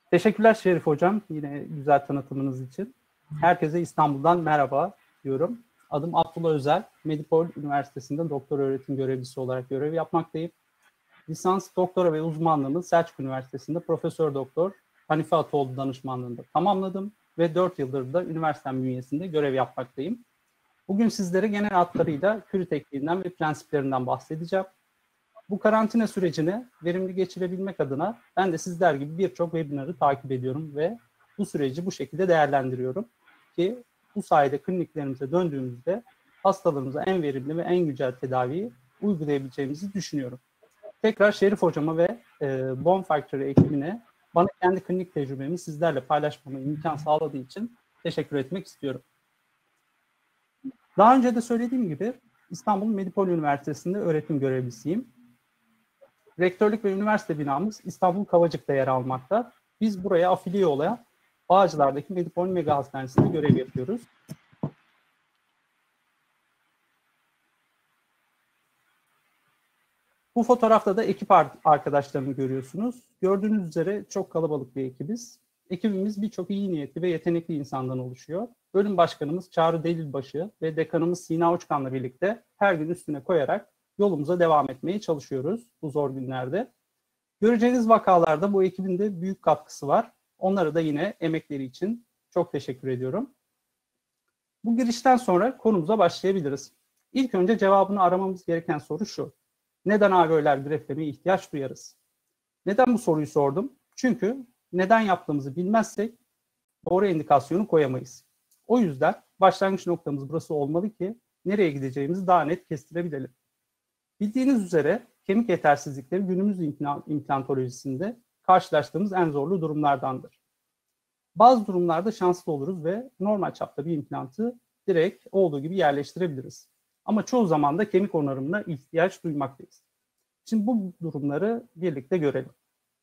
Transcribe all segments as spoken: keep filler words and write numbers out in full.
Teşekkürler Şerif Hocam, yine güzel tanıtımınız için. Herkese İstanbul'dan merhaba diyorum. Adım Abdullah Özel, Medipol Üniversitesi'nde doktor öğretim görevlisi olarak görev yapmaktayım. Lisans, doktora ve uzmanlığımı Selçuk Üniversitesi'nde Profesör Doktor Hanife Ataoğlu danışmanlığında tamamladım ve dört yıldır da üniversitem bünyesinde görev yapmaktayım. Bugün sizlere genel hatlarıyla Curie tekniğinden ve prensiplerinden bahsedeceğim. Bu karantina sürecini verimli geçirebilmek adına ben de sizler gibi birçok webinarı takip ediyorum ve bu süreci bu şekilde değerlendiriyorum ki bu sayede kliniklerimize döndüğümüzde hastalarımıza en verimli ve en güncel tedaviyi uygulayabileceğimizi düşünüyorum. Tekrar Şerif Hocama ve e, Bone Factory ekibine bana kendi klinik tecrübemi sizlerle paylaşmama imkan sağladığı için teşekkür etmek istiyorum. Daha önce de söylediğim gibi İstanbul Medipol Üniversitesi'nde öğretim görevlisiyim. Rektörlük ve üniversite binamız İstanbul Kavacık'ta yer almakta. Biz buraya afiliye olarak Bağcılar'daki Medipol Mega Hastanesi'nde görev yapıyoruz. Bu fotoğrafta da ekip arkadaşlarını görüyorsunuz. Gördüğünüz üzere çok kalabalık bir ekibiz. Ekibimiz birçok iyi niyetli ve yetenekli insandan oluşuyor. Bölüm başkanımız Çağrı Delilbaşı ve dekanımız Sina Uçkan'la birlikte her gün üstüne koyarak yolumuza devam etmeye çalışıyoruz bu zor günlerde. Göreceğiniz vakalarda bu ekibin de büyük katkısı var. Onlara da yine emekleri için çok teşekkür ediyorum. Bu girişten sonra konumuza başlayabiliriz. İlk önce cevabını aramamız gereken soru şu. Neden alveolar greflemeye ihtiyaç duyarız? Neden bu soruyu sordum? Çünkü neden yaptığımızı bilmezsek doğru indikasyonu koyamayız. O yüzden başlangıç noktamız burası olmalı ki nereye gideceğimizi daha net kestirebilelim. Bildiğiniz üzere kemik yetersizlikleri günümüz implantolojisinde karşılaştığımız en zorlu durumlardandır. Bazı durumlarda şanslı oluruz ve normal çapta bir implantı direkt olduğu gibi yerleştirebiliriz. Ama çoğu zaman da kemik onarımına ihtiyaç duymaktayız. Şimdi bu durumları birlikte görelim.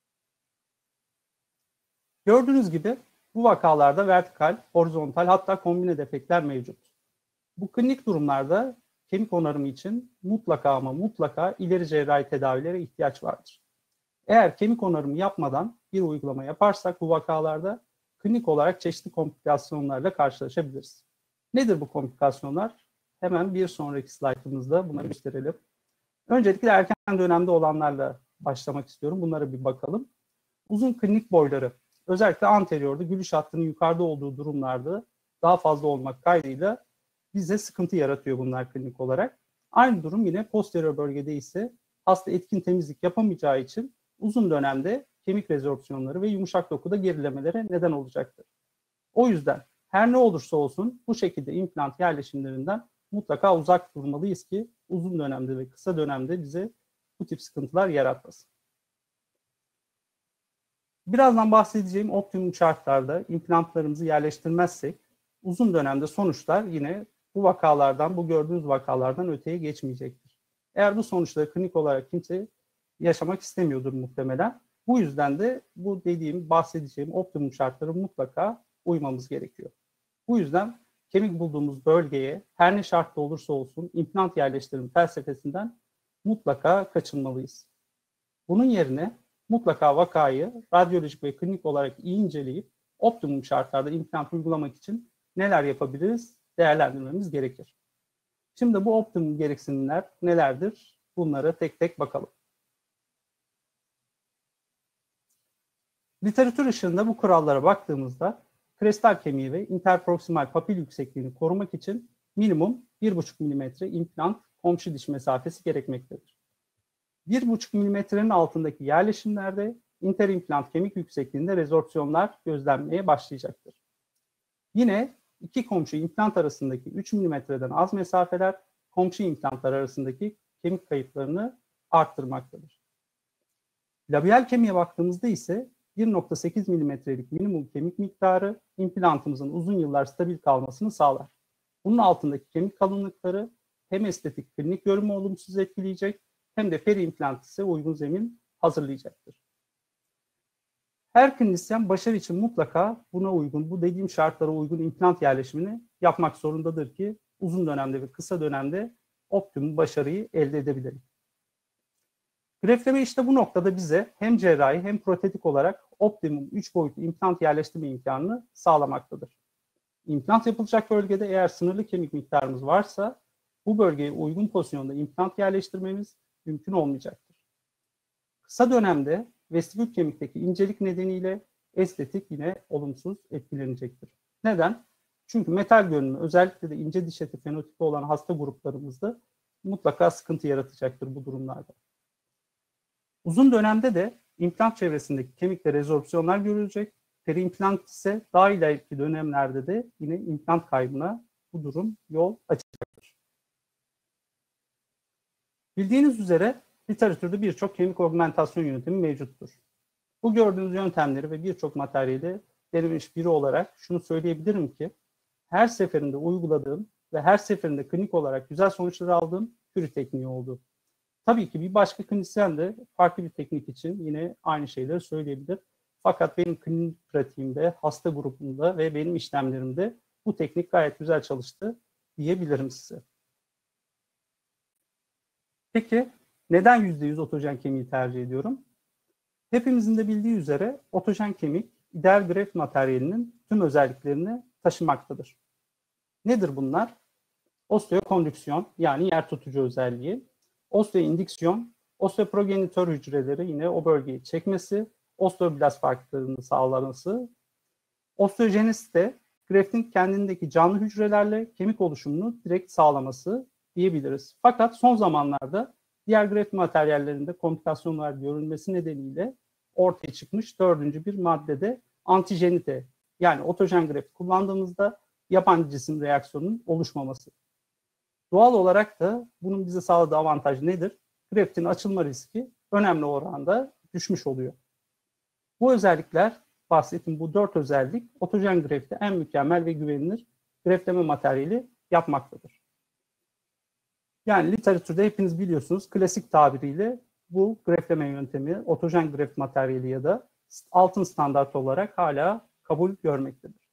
Gördüğünüz gibi bu vakalarda vertikal, horizontal hatta kombine defektler mevcut. Bu klinik durumlarda kemik onarımı için mutlaka ama mutlaka ileri cerrahi tedavilere ihtiyaç vardır. Eğer kemik onarımı yapmadan bir uygulama yaparsak bu vakalarda klinik olarak çeşitli komplikasyonlarla karşılaşabiliriz. Nedir bu komplikasyonlar? Hemen bir sonraki slaytımızda buna gösterelim. Öncelikle erken dönemde olanlarla başlamak istiyorum. Bunlara bir bakalım. Uzun klinik boyları, özellikle anteriorda gülüş hattının yukarıda olduğu durumlarda daha fazla olmak kaydıyla bize sıkıntı yaratıyor bunlar klinik olarak. Aynı durum yine posterior bölgede ise hasta etkin temizlik yapamayacağı için uzun dönemde kemik rezorpsiyonları ve yumuşak dokuda gerilemelere neden olacaktır. O yüzden her ne olursa olsun bu şekilde implant yerleşimlerinden mutlaka uzak durmalıyız ki uzun dönemde ve kısa dönemde bize bu tip sıkıntılar yaratmasın. Birazdan bahsedeceğim optimum şartlarda implantlarımızı yerleştirmezsek uzun dönemde sonuçlar yine bu vakalardan, bu gördüğünüz vakalardan öteye geçmeyecektir. Eğer bu sonuçları klinik olarak kimse yaşamak istemiyordur muhtemelen. Bu yüzden de bu dediğim, bahsedeceğim optimum şartlara mutlaka uymamız gerekiyor. Bu yüzden kemik bulduğumuz bölgeye her ne şartta olursa olsun implant yerleştirme felsefesinden mutlaka kaçınmalıyız. Bunun yerine mutlaka vakayı radyolojik ve klinik olarak iyi inceleyip optimum şartlarda implant uygulamak için neler yapabiliriz değerlendirmemiz gerekir. Şimdi bu optimum gereksinimler nelerdir? Bunlara tek tek bakalım. Literatür ışığında bu kurallara baktığımızda kristal kemiği ve interproksimal papil yüksekliğini korumak için minimum bir buçuk milimetre implant komşu diş mesafesi gerekmektedir. bir buçuk milimetrenin altındaki yerleşimlerde interimplant kemik yüksekliğinde rezorpsiyonlar gözlenmeye başlayacaktır. Yine iki komşu implant arasındaki üç milimetreden az mesafeler komşu implantlar arasındaki kemik kayıplarını arttırmaktadır. Labial kemiğe baktığımızda ise bir nokta sekiz milimetrelik minimum kemik miktarı implantımızın uzun yıllar stabil kalmasını sağlar. Bunun altındaki kemik kalınlıkları hem estetik klinik görünümü olumsuz etkileyecek hem de peri implant ise uygun zemin hazırlayacaktır. Her klinisyen başarı için mutlaka buna uygun, bu dediğim şartlara uygun implant yerleşimini yapmak zorundadır ki uzun dönemde ve kısa dönemde optimum başarıyı elde edebilelim. Grefleme işte bu noktada bize hem cerrahi hem protetik olarak optimum üç boyutlu implant yerleştirme imkanını sağlamaktadır. İmplant yapılacak bölgede eğer sınırlı kemik miktarımız varsa bu bölgeye uygun pozisyonda implant yerleştirmemiz mümkün olmayacaktır. Kısa dönemde vestibül kemikteki incelik nedeniyle estetik yine olumsuz etkilenecektir. Neden? Çünkü metal görünümü özellikle de ince diş eti fenotipi olan hasta gruplarımızda mutlaka sıkıntı yaratacaktır bu durumlarda. Uzun dönemde de implant çevresindeki kemikte rezorpsiyonlar görülecek. Periimplant ise daha ileriki dönemlerde de yine implant kaybına bu durum yol açacaktır. Bildiğiniz üzere literatürde birçok kemik augmentasyon yöntemi mevcuttur. Bu gördüğünüz yöntemleri ve birçok materyali denemiş biri olarak şunu söyleyebilirim ki her seferinde uyguladığım ve her seferinde klinik olarak güzel sonuçlar aldığım Curie tekniği oldu. Tabii ki bir başka klinisyen de farklı bir teknik için yine aynı şeyleri söyleyebilir. Fakat benim klinik pratiğimde, hasta grubumda ve benim işlemlerimde bu teknik gayet güzel çalıştı diyebilirim size. Peki neden yüzde yüz otojen kemiği tercih ediyorum? Hepimizin de bildiği üzere otojen kemik ideal graft materyalinin tüm özelliklerini taşımaktadır. Nedir bunlar? Osteokondüksiyon yani yer tutucu özelliği, osteoindüksiyon, osteoprogenitör hücreleri yine o bölgeyi çekmesi, osteoblast farklılığını sağlaması, osteojenez de graftin kendindeki canlı hücrelerle kemik oluşumunu direkt sağlaması diyebiliriz. Fakat son zamanlarda diğer graft materyallerinde komplikasyonlar görülmesi nedeniyle ortaya çıkmış dördüncü bir maddede antijenite yani otojen graft kullandığımızda yabancı cisim reaksiyonunun oluşmaması. Doğal olarak da bunun bize sağladığı avantaj nedir? Graftin açılma riski önemli oranda düşmüş oluyor. Bu özellikler, bahsettiğim bu dört özellik otojen grafte en mükemmel ve güvenilir graftleme materyali yapmaktadır. Yani literatürde hepiniz biliyorsunuz klasik tabiriyle bu graftleme yöntemi otojen graft materyali ya da altın standart olarak hala kabul görmektedir.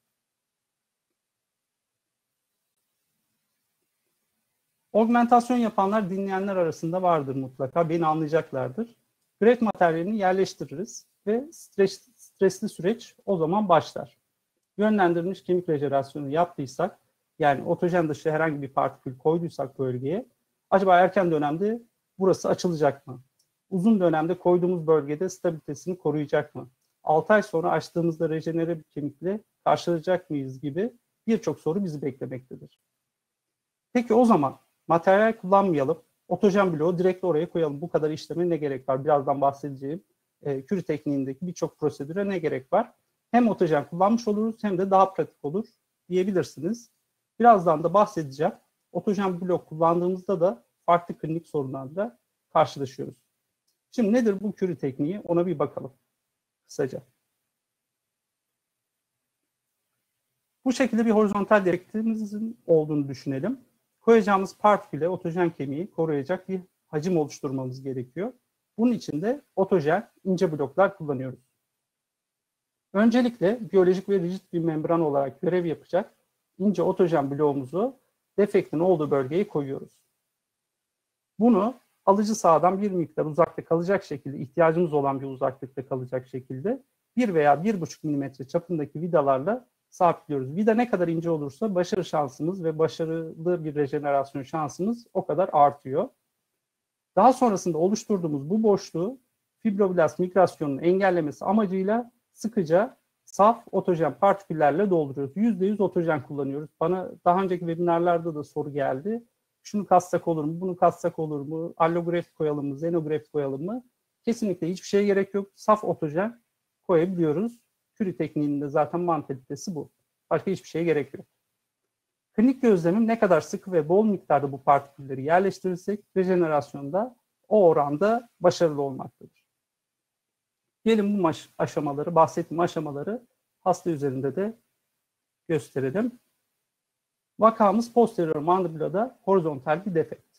Augmentasyon yapanlar dinleyenler arasında vardır mutlaka, beni anlayacaklardır. Graft materyalini yerleştiririz ve stres, stresli süreç o zaman başlar. Yönlendirilmiş kemik rejenerasyonu yaptıysak, yani otojen dışı herhangi bir partikül koyduysak bölgeye, acaba erken dönemde burası açılacak mı? Uzun dönemde koyduğumuz bölgede stabilitesini koruyacak mı? altı ay sonra açtığımızda rejenere bir kemikle karşılayacak mıyız gibi birçok soru bizi beklemektedir. Peki o zaman materyal kullanmayalım, otojen bloğu direkt oraya koyalım. Bu kadar işleme ne gerek var? Birazdan bahsedeceğim e, Curie tekniğindeki birçok prosedüre ne gerek var? Hem otojen kullanmış oluruz hem de daha pratik olur diyebilirsiniz. Birazdan da bahsedeceğim. Otojen blok kullandığımızda da farklı klinik sorunlarla karşılaşıyoruz. Şimdi nedir bu Curie tekniği? Ona bir bakalım kısaca. Bu şekilde bir horizontal direktifimizin olduğunu düşünelim. Koyacağımız partiküle otojen kemiği koruyacak bir hacim oluşturmamız gerekiyor. Bunun için de otojen ince bloklar kullanıyoruz. Öncelikle biyolojik ve rigid bir membran olarak görev yapacak ince otojen bloğumuzu defektin olduğu bölgeye koyuyoruz. Bunu alıcı sahadan bir miktar uzakta kalacak şekilde, ihtiyacımız olan bir uzaklıkta kalacak şekilde bir veya bir buçuk milimetre çapındaki vidalarla sabitliyoruz. Vida ne kadar ince olursa başarı şansımız ve başarılı bir rejenerasyon şansımız o kadar artıyor. Daha sonrasında oluşturduğumuz bu boşluğu fibroblast migrasyonunu engellemesi amacıyla sıkıca saf otojen partiküllerle dolduruyoruz. yüzde yüz otojen kullanıyoruz. Bana daha önceki webinarlarda da soru geldi. Şunu katsak olur mu, bunu katsak olur mu, allograft koyalım mı, xenograft koyalım mı? Kesinlikle hiçbir şeye gerek yok. Saf otojen koyabiliyoruz. Curie tekniğinin de zaten mantalitesi bu. Başka hiçbir şeye gerek yok. Klinik gözlemim ne kadar sıkı ve bol miktarda bu partikülleri yerleştirirsek rejenerasyonda o oranda başarılı olmaktadır. Gelin bu aşamaları, bahsettiğim aşamaları hasta üzerinde de gösterelim. Vakamız posterior mandibulada horizontal bir defekt.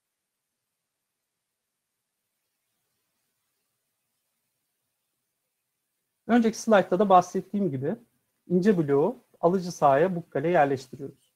Önceki slaytta da bahsettiğim gibi ince bloğu alıcı sahaya bukkale yerleştiriyoruz.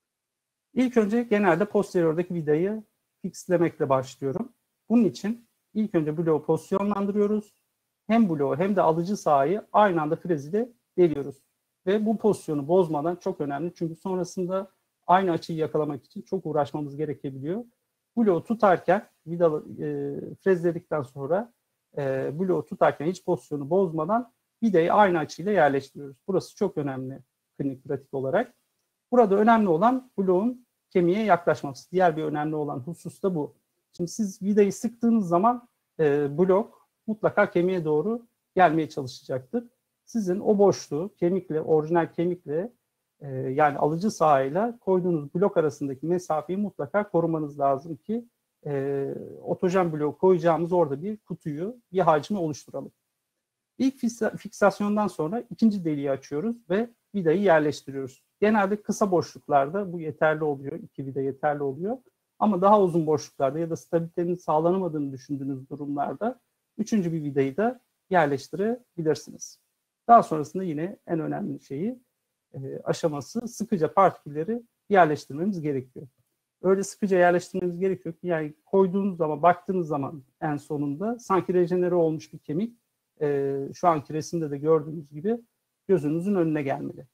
İlk önce genelde posteriordaki vidayı fixlemekle başlıyorum. Bunun için İlk önce bloğu pozisyonlandırıyoruz. Hem bloğu hem de alıcı sahayı aynı anda frez ile deliyoruz. Ve bu pozisyonu bozmadan çok önemli. Çünkü sonrasında aynı açıyı yakalamak için çok uğraşmamız gerekebiliyor. Bloğu tutarken, vida e, frezledikten sonra e, bloğu tutarken hiç pozisyonu bozmadan vidayı aynı açıyla yerleştiriyoruz. Burası çok önemli klinik pratik olarak. Burada önemli olan bloğun kemiğe yaklaşması. Diğer bir önemli olan husus da bu. Şimdi siz vidayı sıktığınız zaman e, blok mutlaka kemiğe doğru gelmeye çalışacaktır. Sizin o boşluğu kemikle, orijinal kemikle e, yani alıcı sahayla koyduğunuz blok arasındaki mesafeyi mutlaka korumanız lazım ki e, otojen bloğu koyacağımız orada bir kutuyu, bir hacmi oluşturalım. İlk fiksasyondan sonra ikinci deliği açıyoruz ve vidayı yerleştiriyoruz. Genelde kısa boşluklarda bu yeterli oluyor, iki vida yeterli oluyor. Ama daha uzun boşluklarda ya da stabilitenin sağlanamadığını düşündüğünüz durumlarda üçüncü bir vidayı da yerleştirebilirsiniz. Daha sonrasında yine en önemli şeyi e, aşaması sıkıca partikülleri yerleştirmemiz gerekiyor. Öyle sıkıca yerleştirmemiz gerekiyor ki yani koyduğunuz zaman, baktığınız zaman en sonunda sanki rejenere olmuş bir kemik e, şu anki resimde de gördüğünüz gibi gözünüzün önüne gelmeli.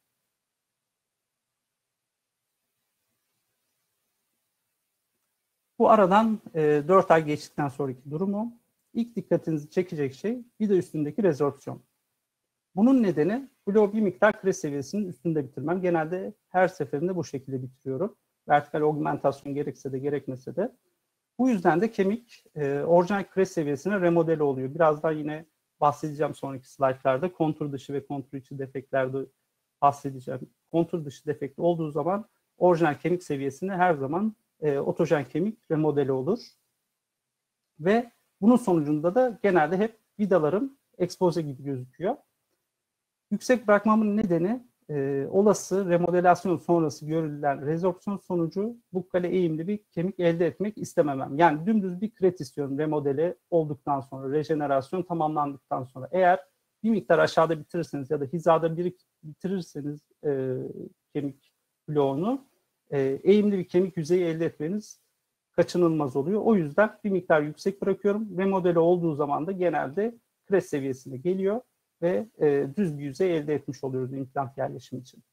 Bu aradan e, dört ay geçtikten sonraki durumu, ilk dikkatinizi çekecek şey vida üstündeki rezorpsiyon. Bunun nedeni bloğu bir miktar kres seviyesinin üstünde bitirmem. Genelde her seferinde bu şekilde bitiriyorum. Vertikal augmentasyon gerekse de gerekmese de. Bu yüzden de kemik e, orijinal kres seviyesine remodele oluyor. Birazdan yine bahsedeceğim sonraki slaytlarda. Kontur dışı ve kontur içi defektlerde bahsedeceğim. Kontur dışı defekti olduğu zaman orijinal kemik seviyesine her zaman e, otojen kemik remodeli olur. Ve bunun sonucunda da genelde hep vidalarım ekspoze gibi gözüküyor. Yüksek bırakmamın nedeni e, olası remodelasyon sonrası görülen rezorpsiyon sonucu bukkale eğimli bir kemik elde etmek istememem. Yani dümdüz bir kret istiyorum remodele olduktan sonra, rejenerasyon tamamlandıktan sonra. Eğer bir miktar aşağıda bitirirseniz ya da hizada bir bitirirseniz e, kemik bloğunu e, eğimli bir kemik yüzeyi elde etmeniz kaçınılmaz oluyor. O yüzden bir miktar yüksek bırakıyorum. Remodele olduğu zaman da genelde kret seviyesine geliyor ve e, düz bir yüzey elde etmiş oluyoruz implant yerleşimi için.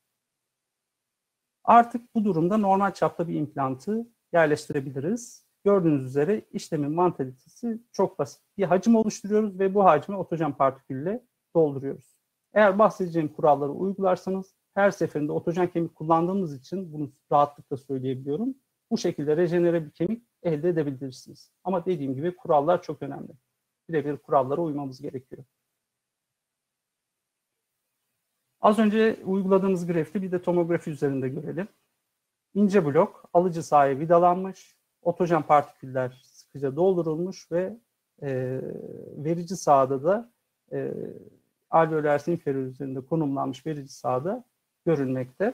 Artık bu durumda normal çapta bir implantı yerleştirebiliriz. Gördüğünüz üzere işlemin mantalitesi çok basit. Bir hacim oluşturuyoruz ve bu hacmi otojen partikülle dolduruyoruz. Eğer bahsedeceğim kuralları uygularsanız her seferinde otojen kemik kullandığımız için bunu rahatlıkla söyleyebiliyorum. Bu şekilde rejenere bir kemik elde edebilirsiniz. Ama dediğim gibi kurallar çok önemli. Birebir kurallara uymamız gerekiyor. Az önce uyguladığımız grafti bir de tomografi üzerinde görelim. İnce blok, alıcı sahaya vidalanmış, otojen partiküller sıkıca doldurulmuş ve e, verici sahada da e, alveolar inferior üzerinde konumlanmış verici sahada görülmekte.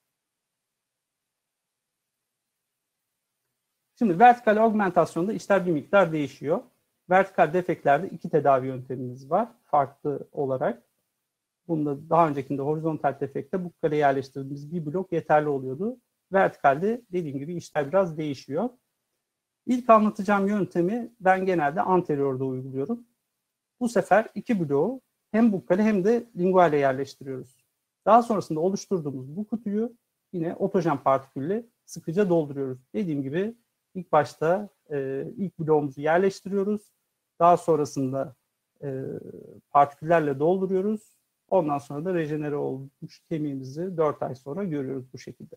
Şimdi vertikal augmentasyonda işler bir miktar değişiyor. Vertikal defektlerde iki tedavi yöntemimiz var farklı olarak. Bunda daha öncekinde horizontal defekte bukkale yerleştirdiğimiz bir blok yeterli oluyordu. Vertikalde dediğim gibi işler biraz değişiyor. İlk anlatacağım yöntemi ben genelde anteriorda uyguluyorum. Bu sefer iki bloğu hem bukkale hem de linguale yerleştiriyoruz. Daha sonrasında oluşturduğumuz bu kutuyu yine otojen partikülle sıkıca dolduruyoruz. Dediğim gibi ilk başta e, ilk bloğumuzu yerleştiriyoruz. Daha sonrasında e, partiküllerle dolduruyoruz. Ondan sonra da rejenere olmuş kemiğimizi dört ay sonra görüyoruz bu şekilde.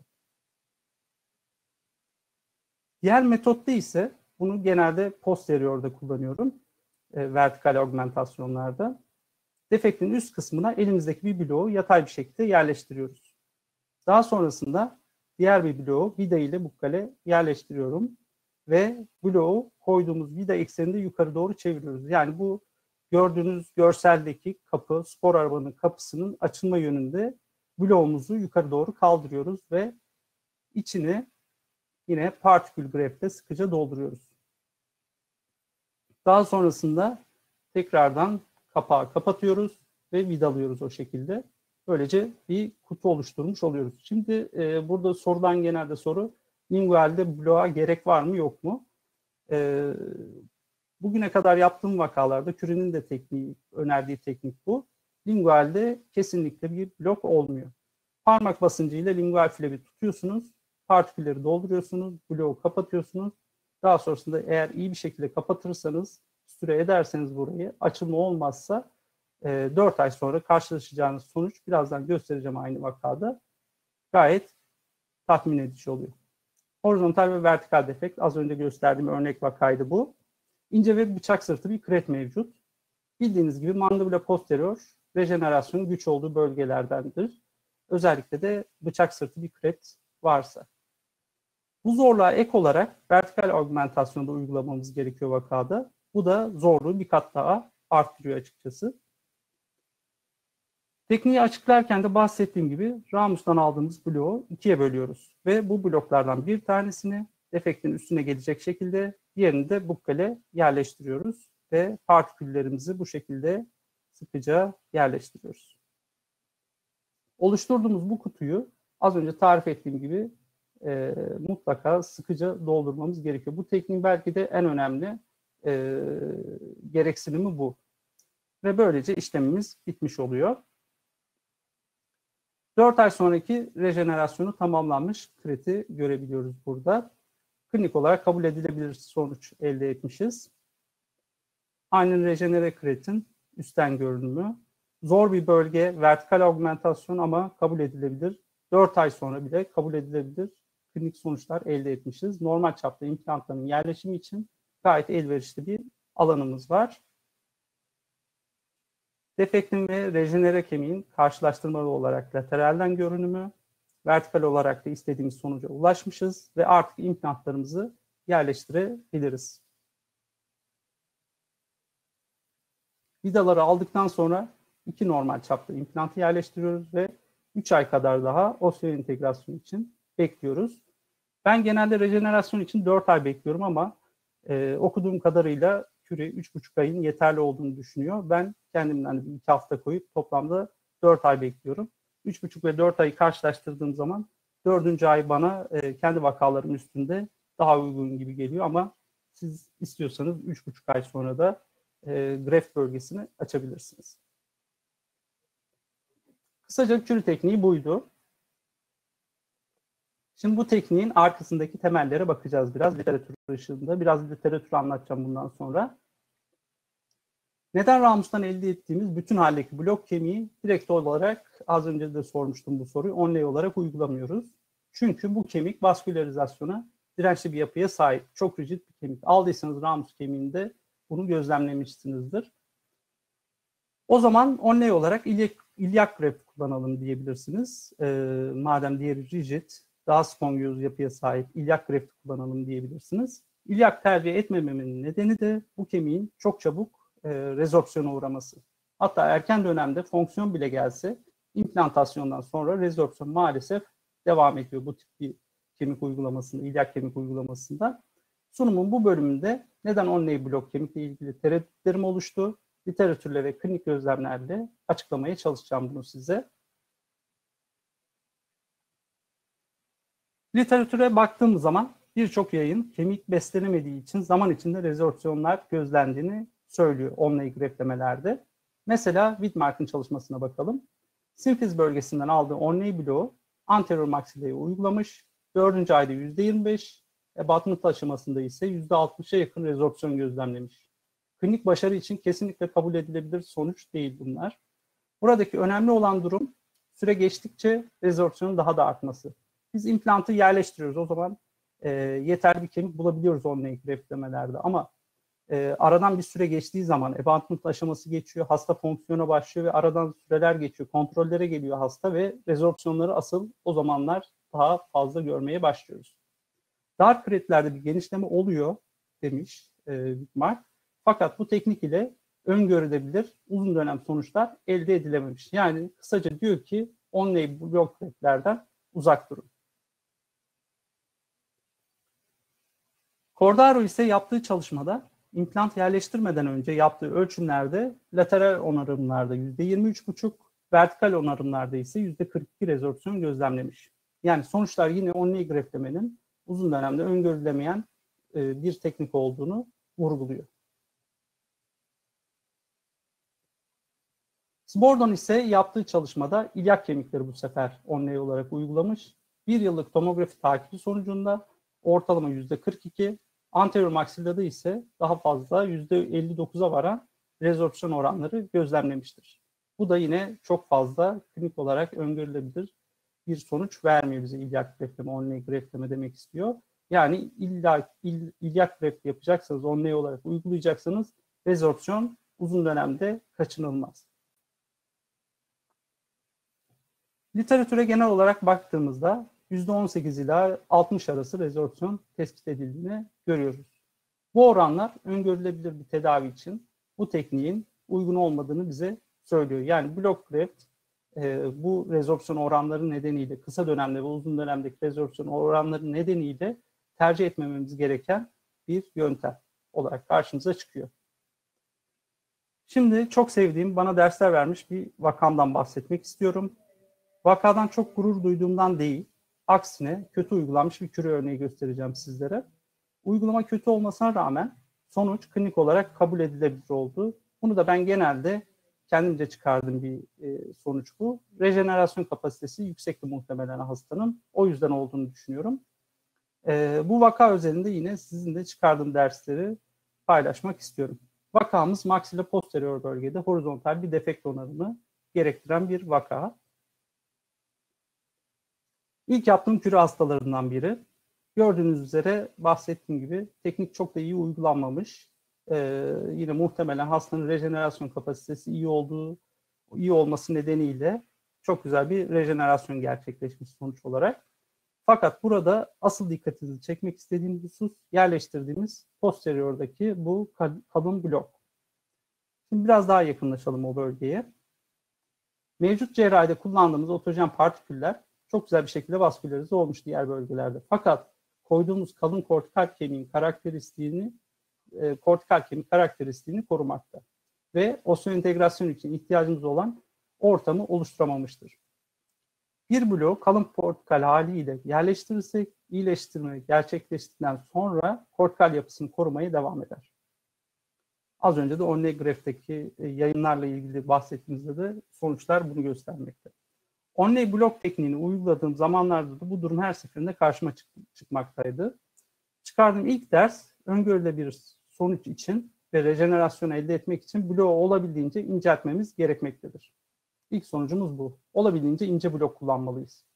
Diğer metotta ise bunu genelde posteriorda kullanıyorum. E, vertikal augmentasyonlarda. Defektin üst kısmına elimizdeki bir bloğu yatay bir şekilde yerleştiriyoruz. Daha sonrasında diğer bir bloğu vida ile bukkale yerleştiriyorum. Ve bloğu koyduğumuz vida ekseninde yukarı doğru çeviriyoruz. Yani bu gördüğünüz görseldeki kapı, spor arabanın kapısının açılma yönünde bloğumuzu yukarı doğru kaldırıyoruz ve içini yine partikül graftle sıkıca dolduruyoruz. Daha sonrasında tekrardan kapağı kapatıyoruz ve vidalıyoruz o şekilde. Böylece bir kutu oluşturmuş oluyoruz. Şimdi e, burada sorulan genelde soru lingualde bloğa gerek var mı yok mu? E, Bugüne kadar yaptığım vakalarda Curie'nin de tekniği, önerdiği teknik bu. Lingual'de kesinlikle bir blok olmuyor. Parmak basıncıyla lingual flabi tutuyorsunuz, partikülleri dolduruyorsunuz, bloğu kapatıyorsunuz. Daha sonrasında eğer iyi bir şekilde kapatırsanız, süre ederseniz burayı, açılma olmazsa e, dört ay sonra karşılaşacağınız sonuç, birazdan göstereceğim aynı vakada, gayet tatmin edici oluyor. Horizontal ve vertikal defekt, az önce gösterdiğim örnek vakaydı bu. İnce ve bıçak sırtı bir kret mevcut. Bildiğiniz gibi mandibula posterior rejenerasyonun güç olduğu bölgelerdendir. Özellikle de bıçak sırtı bir kret varsa. Bu zorluğa ek olarak vertikal augmentasyonu da uygulamamız gerekiyor vakada. Bu da zorluğu bir kat daha arttırıyor açıkçası. Tekniği açıklarken de bahsettiğim gibi Ramus'tan aldığımız bloğu ikiye bölüyoruz. Ve bu bloklardan bir tanesini defektin üstüne gelecek şekilde, diğerini de bukkale yerleştiriyoruz. Ve partiküllerimizi bu şekilde sıkıca yerleştiriyoruz. Oluşturduğumuz bu kutuyu az önce tarif ettiğim gibi e, mutlaka sıkıca doldurmamız gerekiyor. Bu tekniğin belki de en önemli e, gereksinimi bu. Ve böylece işlemimiz bitmiş oluyor. dört ay sonraki rejenerasyonu tamamlanmış kreti görebiliyoruz burada. Klinik olarak kabul edilebilir sonuç elde etmişiz. Aynen rejenere kretin üstten görünümü. Zor bir bölge, vertikal augmentasyon ama kabul edilebilir. dört ay sonra bile kabul edilebilir klinik sonuçlar elde etmişiz. Normal çapta implantların yerleşimi için gayet elverişli bir alanımız var. Defektin ve rejenere kemiğin karşılaştırmalı olarak lateralden görünümü, vertikal olarak da istediğimiz sonuca ulaşmışız ve artık implantlarımızı yerleştirebiliriz. Vidaları aldıktan sonra iki normal çapta implantı yerleştiriyoruz ve üç ay kadar daha osteoid entegrasyon için bekliyoruz. Ben genelde rejenerasyon için dört ay bekliyorum ama e, okuduğum kadarıyla Curie üç buçuk ayın yeterli olduğunu düşünüyor. Ben kendimden bir iki hafta koyup toplamda dört ay bekliyorum. üç buçuk ve dört ayı karşılaştırdığım zaman dördüncü ay bana e, kendi vakalarım üstünde daha uygun gibi geliyor ama siz istiyorsanız üç buçuk ay sonra da e, graft bölgesini açabilirsiniz. Kısaca Curie tekniği buydu. Şimdi bu tekniğin arkasındaki temellere bakacağız biraz literatür ışığında. Biraz literatür anlatacağım bundan sonra. Neden Ramus'tan elde ettiğimiz bütün haldeki blok kemiği direkt olarak, az önce de sormuştum bu soruyu, onlay olarak uygulamıyoruz. Çünkü bu kemik vaskülarizasyona dirençli bir yapıya sahip. Çok rigid bir kemik. Aldıysanız Ramus kemiğinde bunu gözlemlemişsinizdir. O zaman onlay olarak ilyak, ilyak graft kullanalım diyebilirsiniz. Ee, madem diğeri rigid, daha spongiyoz yapıya sahip ilyak graft kullanalım diyebilirsiniz. İlyak tercih etmememin nedeni de bu kemiğin çok çabuk e, rezorpsiyona uğraması. Hatta erken dönemde fonksiyon bile gelse implantasyondan sonra rezorpsiyon maalesef devam ediyor bu tip bir kemik uygulamasında, ilyak kemik uygulamasında. Sunumun bu bölümünde neden onlay blok kemikle ilgili tereddütlerim oluştu. Literatürle ve klinik gözlemlerle açıklamaya çalışacağım bunu size. Literatüre baktığımız zaman birçok yayın kemik beslenemediği için zaman içinde rezorpsiyonlar gözlendiğini söylüyor onlay graftlemelerde. Mesela Widmark'ın çalışmasına bakalım. Simfiz bölgesinden aldığı onlay bloğu anterior maxilla'ya uygulamış. dördüncü ayda yüzde yirmi beş, abutment aşamasında ise yüzde altmışa yakın rezorpsiyon gözlemlemiş. Klinik başarı için kesinlikle kabul edilebilir sonuç değil bunlar. Buradaki önemli olan durum süre geçtikçe rezorpsiyonun daha da artması. Biz implantı yerleştiriyoruz. O zaman e, yeterli bir kemik bulabiliyoruz onlay graftlemelerde. Ama e, aradan bir süre geçtiği zaman abutment aşaması geçiyor, hasta fonksiyona başlıyor ve aradan süreler geçiyor, kontrollere geliyor hasta ve rezorpsiyonları asıl o zamanlar daha fazla görmeye başlıyoruz. Dar kretlerde bir genişleme oluyor demiş e, Widmark. Fakat bu teknik ile öngörülebilir uzun dönem sonuçlar elde edilememiş. Yani kısaca diyor ki onlay blok kretlerden uzak durun. Cordaro ise yaptığı çalışmada implant yerleştirmeden önce yaptığı ölçümlerde lateral onarımlarda yüzde yirmi üç buçuk, vertikal onarımlarda ise yüzde kırk iki rezorpsiyon gözlemlemiş. Yani sonuçlar yine onlay graftlemenin uzun dönemde öngörülemeyen bir teknik olduğunu vurguluyor. Sbordon ise yaptığı çalışmada ilyak kemikleri bu sefer Onley olarak uygulamış. Bir yıllık tomografi takibi sonucunda ortalama yüzde kırk iki, anterior maxillada ise daha fazla yüzde elli dokuza varan rezorpsiyon oranları gözlemlemiştir. Bu da yine çok fazla klinik olarak öngörülebilir bir sonuç vermiyor bize ilyak grefleme, Onley grefleme demek istiyor. Yani illa il, ilyak grefle yapacaksanız, Onley olarak uygulayacaksanız rezorpsiyon uzun dönemde kaçınılmaz. Literatüre genel olarak baktığımızda yüzde on sekiz ila altmış arası rezorpsiyon tespit edildiğini görüyoruz. Bu oranlar öngörülebilir bir tedavi için bu tekniğin uygun olmadığını bize söylüyor. Yani block graft e, bu rezorpsiyon oranları nedeniyle, kısa dönemde ve uzun dönemdeki rezorpsiyon oranları nedeniyle tercih etmememiz gereken bir yöntem olarak karşımıza çıkıyor. Şimdi çok sevdiğim, bana dersler vermiş bir vakamdan bahsetmek istiyorum. Vakadan çok gurur duyduğumdan değil, aksine kötü uygulanmış bir kürü örneği göstereceğim sizlere. Uygulama kötü olmasına rağmen sonuç klinik olarak kabul edilebilir oldu. Bunu da ben genelde kendimce çıkardığım bir e, sonuç bu. Rejenerasyon kapasitesi yüksekti muhtemelen hastanın. O yüzden olduğunu düşünüyorum. E, bu vaka özelinde yine sizinle çıkardığım dersleri paylaşmak istiyorum. Vakamız maxilla posterior bölgede horizontal bir defekt onarımı gerektiren bir vaka. İlk yaptığım kürü hastalarından biri. Gördüğünüz üzere bahsettiğim gibi teknik çok da iyi uygulanmamış. Ee, yine muhtemelen hastanın rejenerasyon kapasitesi iyi olduğu, iyi olması nedeniyle çok güzel bir rejenerasyon gerçekleşmiş sonuç olarak. Fakat burada asıl dikkatinizi çekmek istediğim husus yerleştirdiğimiz posteriordaki bu kalın blok. Şimdi biraz daha yakınlaşalım o bölgeye. Mevcut cerrahide kullandığımız otojen partiküller çok güzel bir şekilde vaskülerize olmuş diğer bölgelerde. Fakat koyduğumuz kalın kortikal kemiğin karakteristiğini, e, kortikal kemik karakteristiğini korumakta. Ve osteoentegrasyon için ihtiyacımız olan ortamı oluşturamamıştır. Bir bloğu kalın kortikal haliyle yerleştirirsek, iyileştirme gerçekleştikten sonra kortikal yapısını korumaya devam eder. Az önce de Onley graft'teki yayınlarla ilgili bahsettiğimizde de sonuçlar bunu göstermekte. Onley blok tekniğini uyguladığım zamanlarda da bu durum her seferinde karşıma çık çıkmaktaydı. Çıkardığım ilk ders öngörülebilir sonuç için ve rejenerasyon elde etmek için bloğu olabildiğince inceltmemiz gerekmektedir. İlk sonucumuz bu. Olabildiğince ince blok kullanmalıyız.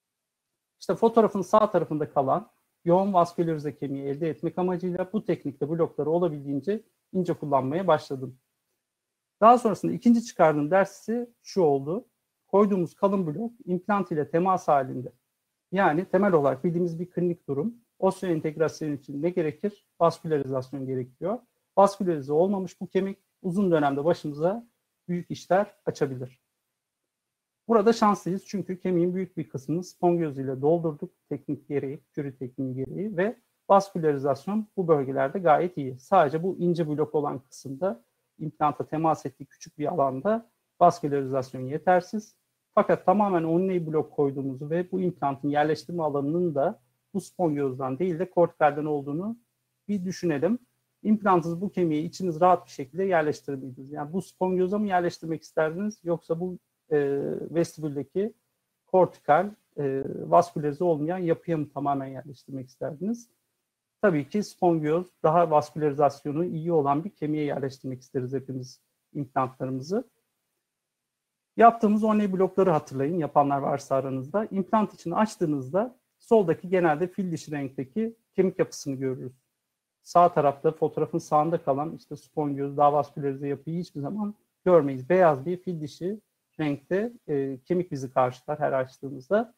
İşte fotoğrafın sağ tarafında kalan yoğun vaskülerize kemiği elde etmek amacıyla bu teknikle blokları olabildiğince ince kullanmaya başladım. Daha sonrasında ikinci çıkardığım dersi şu oldu. Koyduğumuz kalın blok implant ile temas halinde. Yani temel olarak bildiğimiz bir klinik durum. Osteoentegrasyon için ne gerekir? Vaskülerizasyon gerekiyor. Vaskülerize olmamış bu kemik uzun dönemde başımıza büyük işler açabilir. Burada şanslıyız çünkü kemiğin büyük bir kısmını spongioz ile doldurduk teknik gereği, kürü tekniği gereği ve vaskülerizasyon bu bölgelerde gayet iyi. Sadece bu ince blok olan kısımda implanta temas ettiği küçük bir alanda vaskülerizasyon yetersiz. Fakat tamamen Onley blok koyduğumuzu ve bu implantın yerleştirme alanının da bu spongiozdan değil de kortikalden olduğunu bir düşünelim. İmplantınız bu kemiği içiniz rahat bir şekilde yerleştirebilirsiniz. Yani bu spongioza mı yerleştirmek isterdiniz yoksa bu e, vestibüldeki kortikal e, vaskülerize olmayan yapıya mı tamamen yerleştirmek isterdiniz? Tabii ki spongioz daha vaskülerizasyonu iyi olan bir kemiğe yerleştirmek isteriz hepimiz implantlarımızı. Yaptığımız Onley blokları hatırlayın, yapanlar varsa aranızda. İmplant içini açtığınızda soldaki genelde fil dişi renkteki kemik yapısını görürüz. Sağ tarafta fotoğrafın sağında kalan işte spongioz, daha vaskülerize yapıyı hiçbir zaman görmeyiz. Beyaz bir fil dişi renkte e, kemik bizi karşılar her açtığımızda.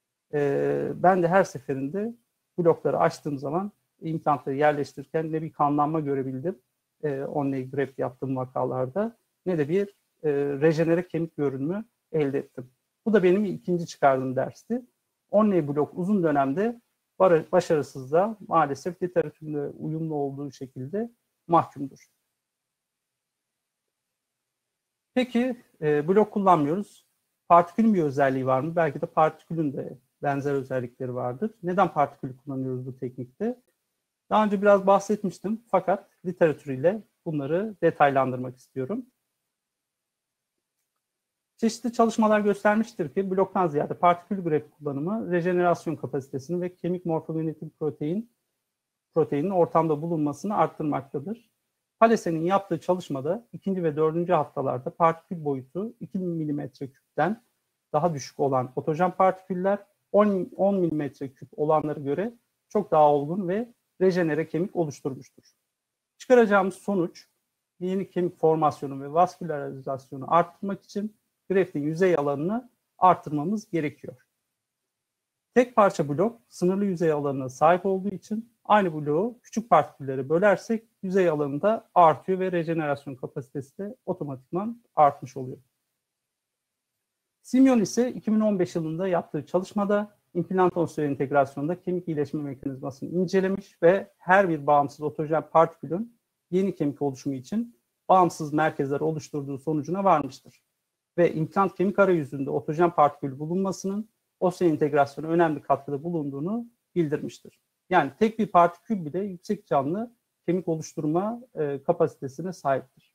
E, ben de her seferinde blokları açtığım zaman implantları yerleştirirken ne bir kanlanma görebildim e, Onley graft yaptığım vakalarda ne de bir e, rejenere kemik görünümü elde ettim. Bu da benim ikinci çıkardığım dersti. Onley blok uzun dönemde başarısızlığa maalesef literatüründe uyumlu olduğu şekilde mahkumdur. Peki e, blok kullanmıyoruz. Partikülün bir özelliği var mı? Belki de partikülün de benzer özellikleri vardır. Neden partikülü kullanıyoruz bu teknikte? Daha önce biraz bahsetmiştim fakat literatürüyle bunları detaylandırmak istiyorum. Çeşitli çalışmalar göstermiştir ki bloktan ziyade partikül grafit kullanımı rejenerasyon kapasitesini ve kemik morfogenetik protein proteinin ortamda bulunmasını arttırmaktadır. Palese'nin yaptığı çalışmada ikinci ve dördüncü haftalarda partikül boyutu iki milimetre küpten daha düşük olan otojen partiküller on milimetre küp olanlara göre çok daha olgun ve rejenere kemik oluşturmuştur. Çıkaracağımız sonuç, yeni kemik formasyonu ve vaskülarizasyonu arttırmak için graftin yüzey alanını arttırmamız gerekiyor. Tek parça blok sınırlı yüzey alanına sahip olduğu için aynı bloğu küçük partiküllere bölersek yüzey alanı da artıyor ve rejenerasyon kapasitesi de otomatikman artmış oluyor. Simeon ise iki bin on beş yılında yaptığı çalışmada implant osteoentegrasyonda kemik iyileşme mekanizmasını incelemiş ve her bir bağımsız otojen partikülün yeni kemik oluşumu için bağımsız merkezler oluşturduğu sonucuna varmıştır. Ve implant kemik arayüzünde otojen partikül bulunmasının osteoentegrasyona önemli katkıda bulunduğunu bildirmiştir. Yani tek bir partikül bile yüksek canlı kemik oluşturma e, kapasitesine sahiptir.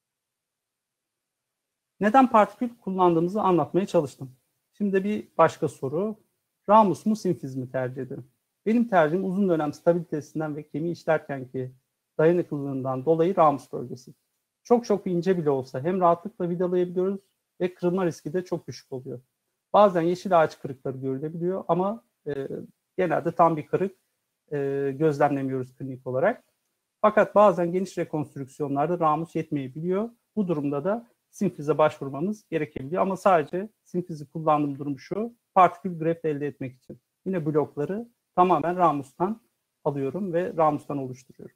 Neden partikül kullandığımızı anlatmaya çalıştım. Şimdi bir başka soru. Ramus mu, simfiz mi tercih ederim? Benim tercihim uzun dönem stabilitesinden ve kemiği işlerkenki dayanıklılığından dolayı ramus bölgesi. Çok çok ince bile olsa hem rahatlıkla vidalayabiliyoruz ve kırılma riski de çok düşük oluyor. Bazen yeşil ağaç kırıkları görülebiliyor ama e, genelde tam bir kırık e, gözlemlemiyoruz klinik olarak. Fakat bazen geniş rekonstrüksiyonlarda ramus yetmeyebiliyor. Bu durumda da simfize başvurmamız gerekebiliyor. Ama sadece simfizi kullandığım durum şu, partikül graft elde etmek için. Yine blokları tamamen ramustan alıyorum ve ramustan oluşturuyorum.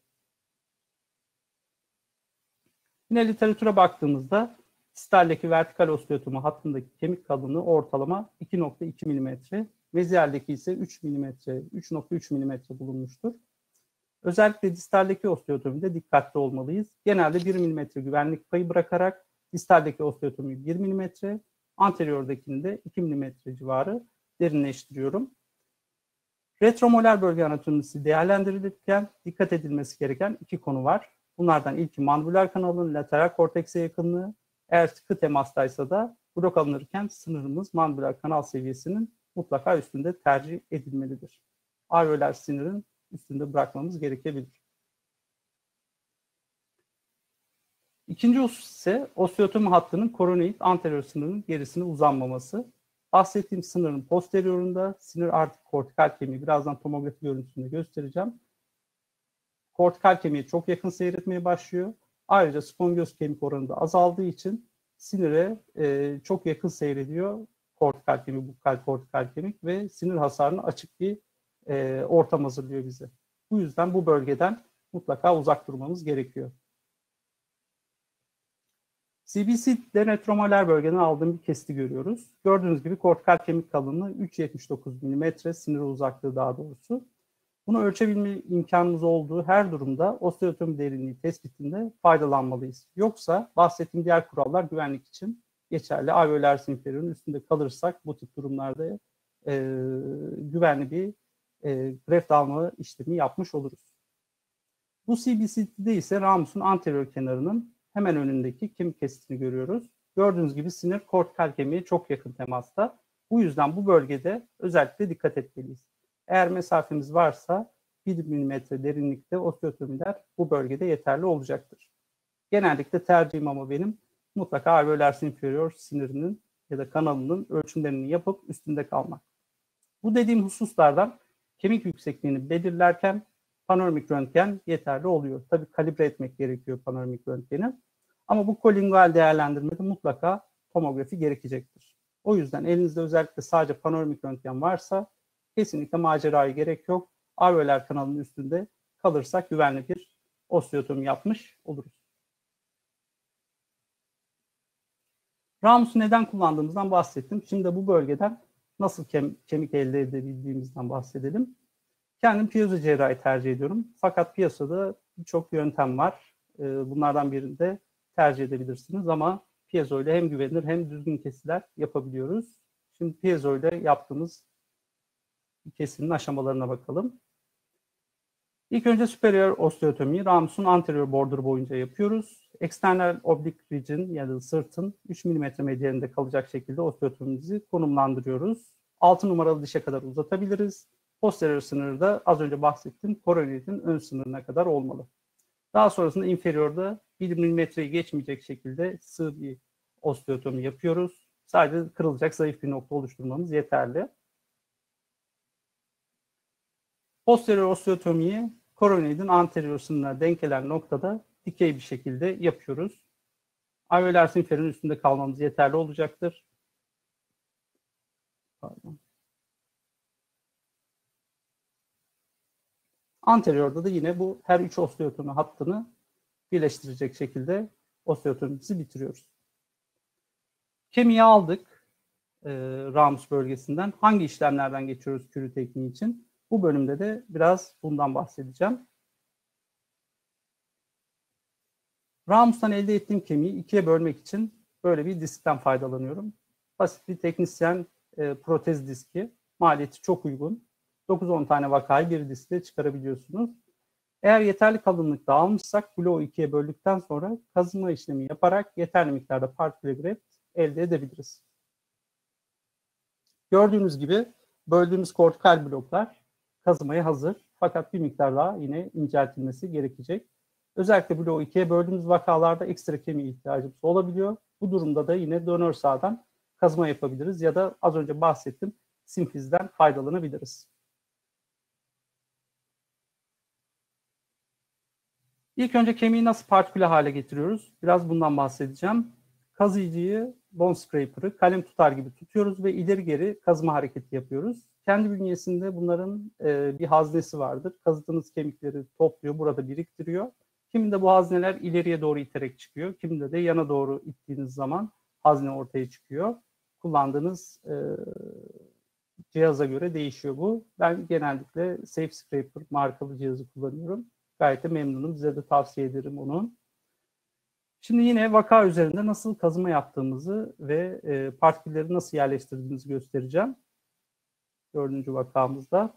Yine literatüre baktığımızda distaldeki vertikal osteotomu hattındaki kemik kalınlığı ortalama iki nokta iki milimetre, meziyaldeki ise üç milimetre, üç nokta üç milimetre bulunmuştur. Özellikle distaldeki osteotomide dikkatli olmalıyız. Genelde bir milimetre güvenlik payı bırakarak distaldeki osteotomiyi bir milimetre, anteriordakini de iki milimetre civarı derinleştiriyorum. Retromolar bölge anatomisi değerlendirilirken dikkat edilmesi gereken iki konu var. Bunlardan ilki mandibüler kanalın lateral kortekse yakınlığı. Eğer sıkı temastaysa da blok alınırken sınırımız mandibüler kanal seviyesinin mutlaka üstünde tercih edilmelidir. Alveolar sinirin üstünde bırakmamız gerekebilir. İkinci husus ise osteotomi hattının koronoid anterior sınırının gerisine uzanmaması. Bahsettiğim sınırın posteriorunda sinir artık kortikal kemiği, birazdan tomografi görüntüsünde göstereceğim. Kortikal kemiğe çok yakın seyretmeye başlıyor. Ayrıca spongioz kemik oranı da azaldığı için sinire e, çok yakın seyrediyor kortikal kemik, bukal kortikal kemik ve sinir hasarına açık bir e, ortam hazırlıyor bize. Bu yüzden bu bölgeden mutlaka uzak durmamız gerekiyor. C B C'de retromolar bölgeden aldığım bir kesiti görüyoruz. Gördüğünüz gibi kortikal kemik kalınlığı üç nokta yetmiş dokuz milimetre, sinir uzaklığı daha doğrusu. Bunu ölçebilme imkanımız olduğu her durumda osteotomi derinliği tespitinde faydalanmalıyız. Yoksa bahsettiğim diğer kurallar güvenlik için geçerli. Alveolar inferior'un üstünde kalırsak bu tip durumlarda e, güvenli bir e, graft alma işlemi yapmış oluruz. Bu C B C'de ise ramusun anterior kenarının hemen önündeki kemik kesitini görüyoruz. Gördüğünüz gibi sinir kortikal kemiğe çok yakın temasta. Bu yüzden bu bölgede özellikle dikkat etmeliyiz. Eğer mesafemiz varsa bir milimetre derinlikte osteotomiler bu bölgede yeterli olacaktır. Genellikle tercihim ama benim mutlaka alveolar inferior sinirinin ya da kanalının ölçümlerini yapıp üstünde kalmak. Bu dediğim hususlardan kemik yüksekliğini belirlerken panoramik röntgen yeterli oluyor. Tabii kalibre etmek gerekiyor panoramik röntgeni. Ama bu kolingual değerlendirmede mutlaka tomografi gerekecektir. O yüzden elinizde özellikle sadece panoramik röntgen varsa kesinlikle maceraya gerek yok. Alveolar kanalının üstünde kalırsak güvenli bir osteotomi yapmış oluruz. Ramus'u neden kullandığımızdan bahsettim. Şimdi bu bölgeden nasıl kem kemik elde edebildiğimizden bahsedelim. Kendim piezo cerrahi tercih ediyorum. Fakat piyasada birçok yöntem var. Bunlardan birini de tercih edebilirsiniz ama piezo ile hem güvenilir hem düzgün kesiler yapabiliyoruz. Şimdi piezo ile yaptığımız kesinin aşamalarına bakalım. İlk önce superior osteotomi, ramus'un anterior border boyunca yapıyoruz. External oblique region ya da sırtın üç milimetre medyalinde kalacak şekilde osteotomimizi konumlandırıyoruz. altı numaralı dişe kadar uzatabiliriz. Posterior sınırı da az önce bahsettiğim koroidin ön sınırına kadar olmalı. Daha sonrasında inferiorda bir milimetreyi geçmeyecek şekilde sığ bir osteotomi yapıyoruz. Sadece kırılacak zayıf bir nokta oluşturmamız yeterli. Posterior osteotomiyi koroidin anterior sınırına denk gelen noktada dikey bir şekilde yapıyoruz. Alveolar simferin üstünde kalmamız yeterli olacaktır. Pardon. Anteriorda da yine bu her üç osteotomi hattını birleştirecek şekilde osteotomimizi bitiriyoruz. Kemiği aldık e, ramus bölgesinden. Hangi işlemlerden geçiyoruz kürü tekniği için? Bu bölümde de biraz bundan bahsedeceğim. Ramus'tan elde ettiğim kemiği ikiye bölmek için böyle bir diskten faydalanıyorum. Basit bir teknisyen e, protez diski. Maliyeti çok uygun. dokuz on tane vakayı bir diskte çıkarabiliyorsunuz. Eğer yeterli kalınlıkta almışsak bloğu ikiye böldükten sonra kazıma işlemi yaparak yeterli miktarda partiküle graft elde edebiliriz. Gördüğünüz gibi böldüğümüz kortikal bloklar kazımaya hazır. Fakat bir miktar daha yine inceltilmesi gerekecek. Özellikle bloğu ikiye böldüğümüz vakalarda ekstra kemiğe ihtiyacımız olabiliyor. Bu durumda da yine donör sağdan kazıma yapabiliriz ya da az önce bahsettiğim simfizden faydalanabiliriz. İlk önce kemiği nasıl partiküle hale getiriyoruz? Biraz bundan bahsedeceğim. Kazıyıcıyı, bone scraper'ı kalem tutar gibi tutuyoruz ve ileri geri kazıma hareketi yapıyoruz. Kendi bünyesinde bunların e, bir haznesi vardır. Kazıdığınız kemikleri topluyor, burada biriktiriyor. Kiminde bu hazneler ileriye doğru iterek çıkıyor. Kiminde de yana doğru ittiğiniz zaman hazne ortaya çıkıyor. Kullandığınız e, cihaza göre değişiyor bu. Ben genellikle Safe Scraper markalı cihazı kullanıyorum. Gayet de memnunum. Size de tavsiye ederim onu. Şimdi yine vaka üzerinde nasıl kazıma yaptığımızı ve e, partikülleri nasıl yerleştirdiğimizi göstereceğim. Dördüncü vakamızda.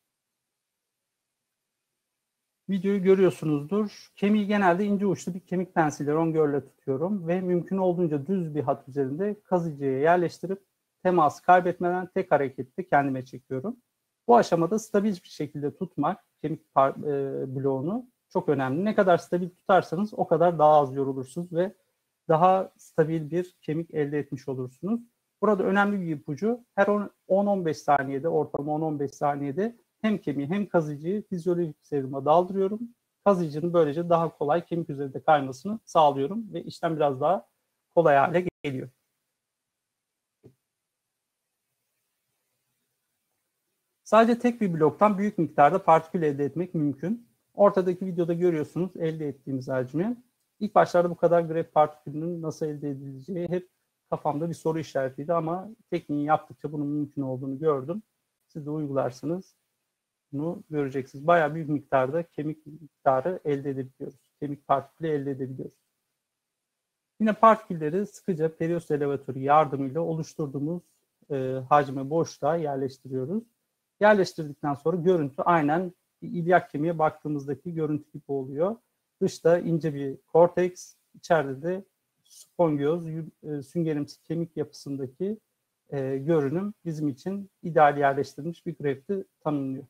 Videoyu görüyorsunuzdur. Kemiği genelde ince uçlu bir kemik pensili rongörle tutuyorum ve mümkün olduğunca düz bir hat üzerinde kazıcıya yerleştirip teması kaybetmeden tek harekette kendime çekiyorum. Bu aşamada stabil bir şekilde tutmak kemik e, bloğunu çok önemli. Ne kadar stabil tutarsanız o kadar daha az yorulursunuz ve daha stabil bir kemik elde etmiş olursunuz. Burada önemli bir ipucu, her on on beş saniyede, ortalama on on beş saniyede hem kemiği hem kazıcıyı fizyolojik serum daldırıyorum. Kazıcının böylece daha kolay kemik üzerinde kaymasını sağlıyorum ve işlem biraz daha kolay hale geliyor. Sadece tek bir bloktan büyük miktarda partikül elde etmek mümkün. Ortadaki videoda görüyorsunuz elde ettiğimiz hacmi. İlk başlarda bu kadar grep partikülünün nasıl elde edileceği hep kafamda bir soru işaretiydi ama tekniği yaptıkça bunun mümkün olduğunu gördüm. Siz de uygularsınız, bunu göreceksiniz. Bayağı büyük miktarda kemik miktarı elde edebiliyoruz. Kemik partikülü elde edebiliyoruz. Yine partikülleri sıkıca perios elevatörü yardımıyla oluşturduğumuz e, hacme boşluğa yerleştiriyoruz. Yerleştirdikten sonra görüntü aynen ilyak kemiğe baktığımızdaki görüntü gibi oluyor. Dışta ince bir korteks, içeride de spongioz, e, süngerimsi kemik yapısındaki e, görünüm bizim için ideal yerleştirilmiş bir grafti tanımlıyor.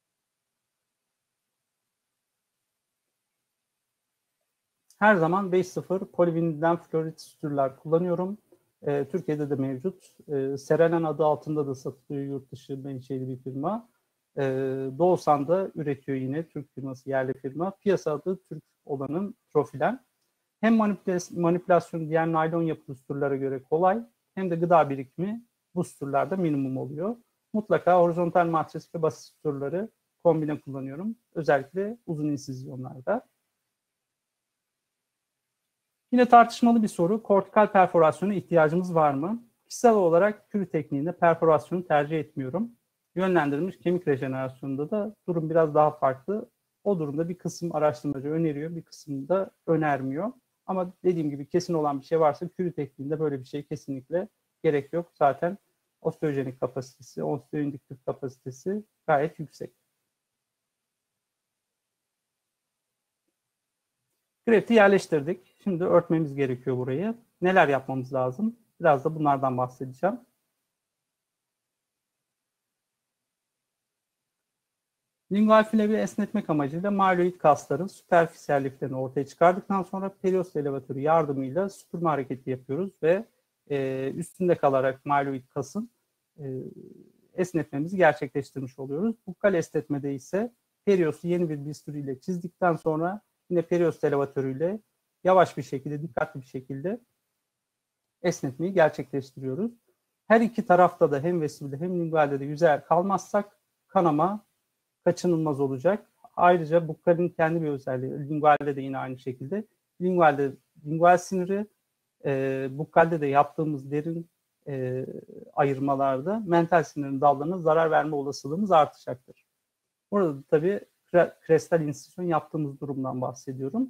Her zaman beş sıfır polivinilden florit sütürler kullanıyorum. E, Türkiye'de de mevcut. E, Serenen adı altında da satılıyor, yurt dışı menşeli bir firma. E, Doğusan'da üretiyor yine, Türk firması, yerli firma. Piyasa adı Türk olanın Trofilen. Hem manipülasyon diğer naylon yapılı sütürlere göre kolay, hem de gıda birikimi bu sütürlerde minimum oluyor. Mutlaka horizontal matris ve basit sütürleri kombine kullanıyorum. Özellikle uzun insizyonlarda. Yine tartışmalı bir soru. Kortikal perforasyona ihtiyacımız var mı? Kişisel olarak kürü tekniğinde perforasyonu tercih etmiyorum. Yönlendirilmiş kemik rejenerasyonunda da durum biraz daha farklı. O durumda bir kısım araştırmacı öneriyor, bir kısım da önermiyor. Ama dediğim gibi kesin olan bir şey varsa kürü tekniğinde böyle bir şey kesinlikle gerek yok. Zaten osteojenik kapasitesi, osteoindüktif kapasitesi gayet yüksek. Grafti yerleştirdik. Şimdi örtmemiz gerekiyor burayı. Neler yapmamız lazım? Biraz da bunlardan bahsedeceğim. Lingual flavi esnetmek amacıyla malyoid kasların süperfisyal liflerini ortaya çıkardıktan sonra periost elevatörü yardımıyla süpürme hareketi yapıyoruz ve e, üstünde kalarak malyoid kasın e, esnetmemizi gerçekleştirmiş oluyoruz. Bukkal esnetmede ise periostu yeni bir bisturi ile çizdikten sonra yine periost elevatörüyle yavaş bir şekilde, dikkatli bir şekilde esnetmeyi gerçekleştiriyoruz. Her iki tarafta da hem vestibülde hem lingualde de yüzeyel kalmazsak kanama kaçınılmaz olacak. Ayrıca bukkalin kendi bir özelliği, lingualde de yine aynı şekilde. Lingualde, lingual siniri, e, bukkalde de yaptığımız derin e, ayırmalarda mental sinirin dallarına zarar verme olasılığımız artacaktır. Burada da tabii krestal insisyon yaptığımız durumdan bahsediyorum.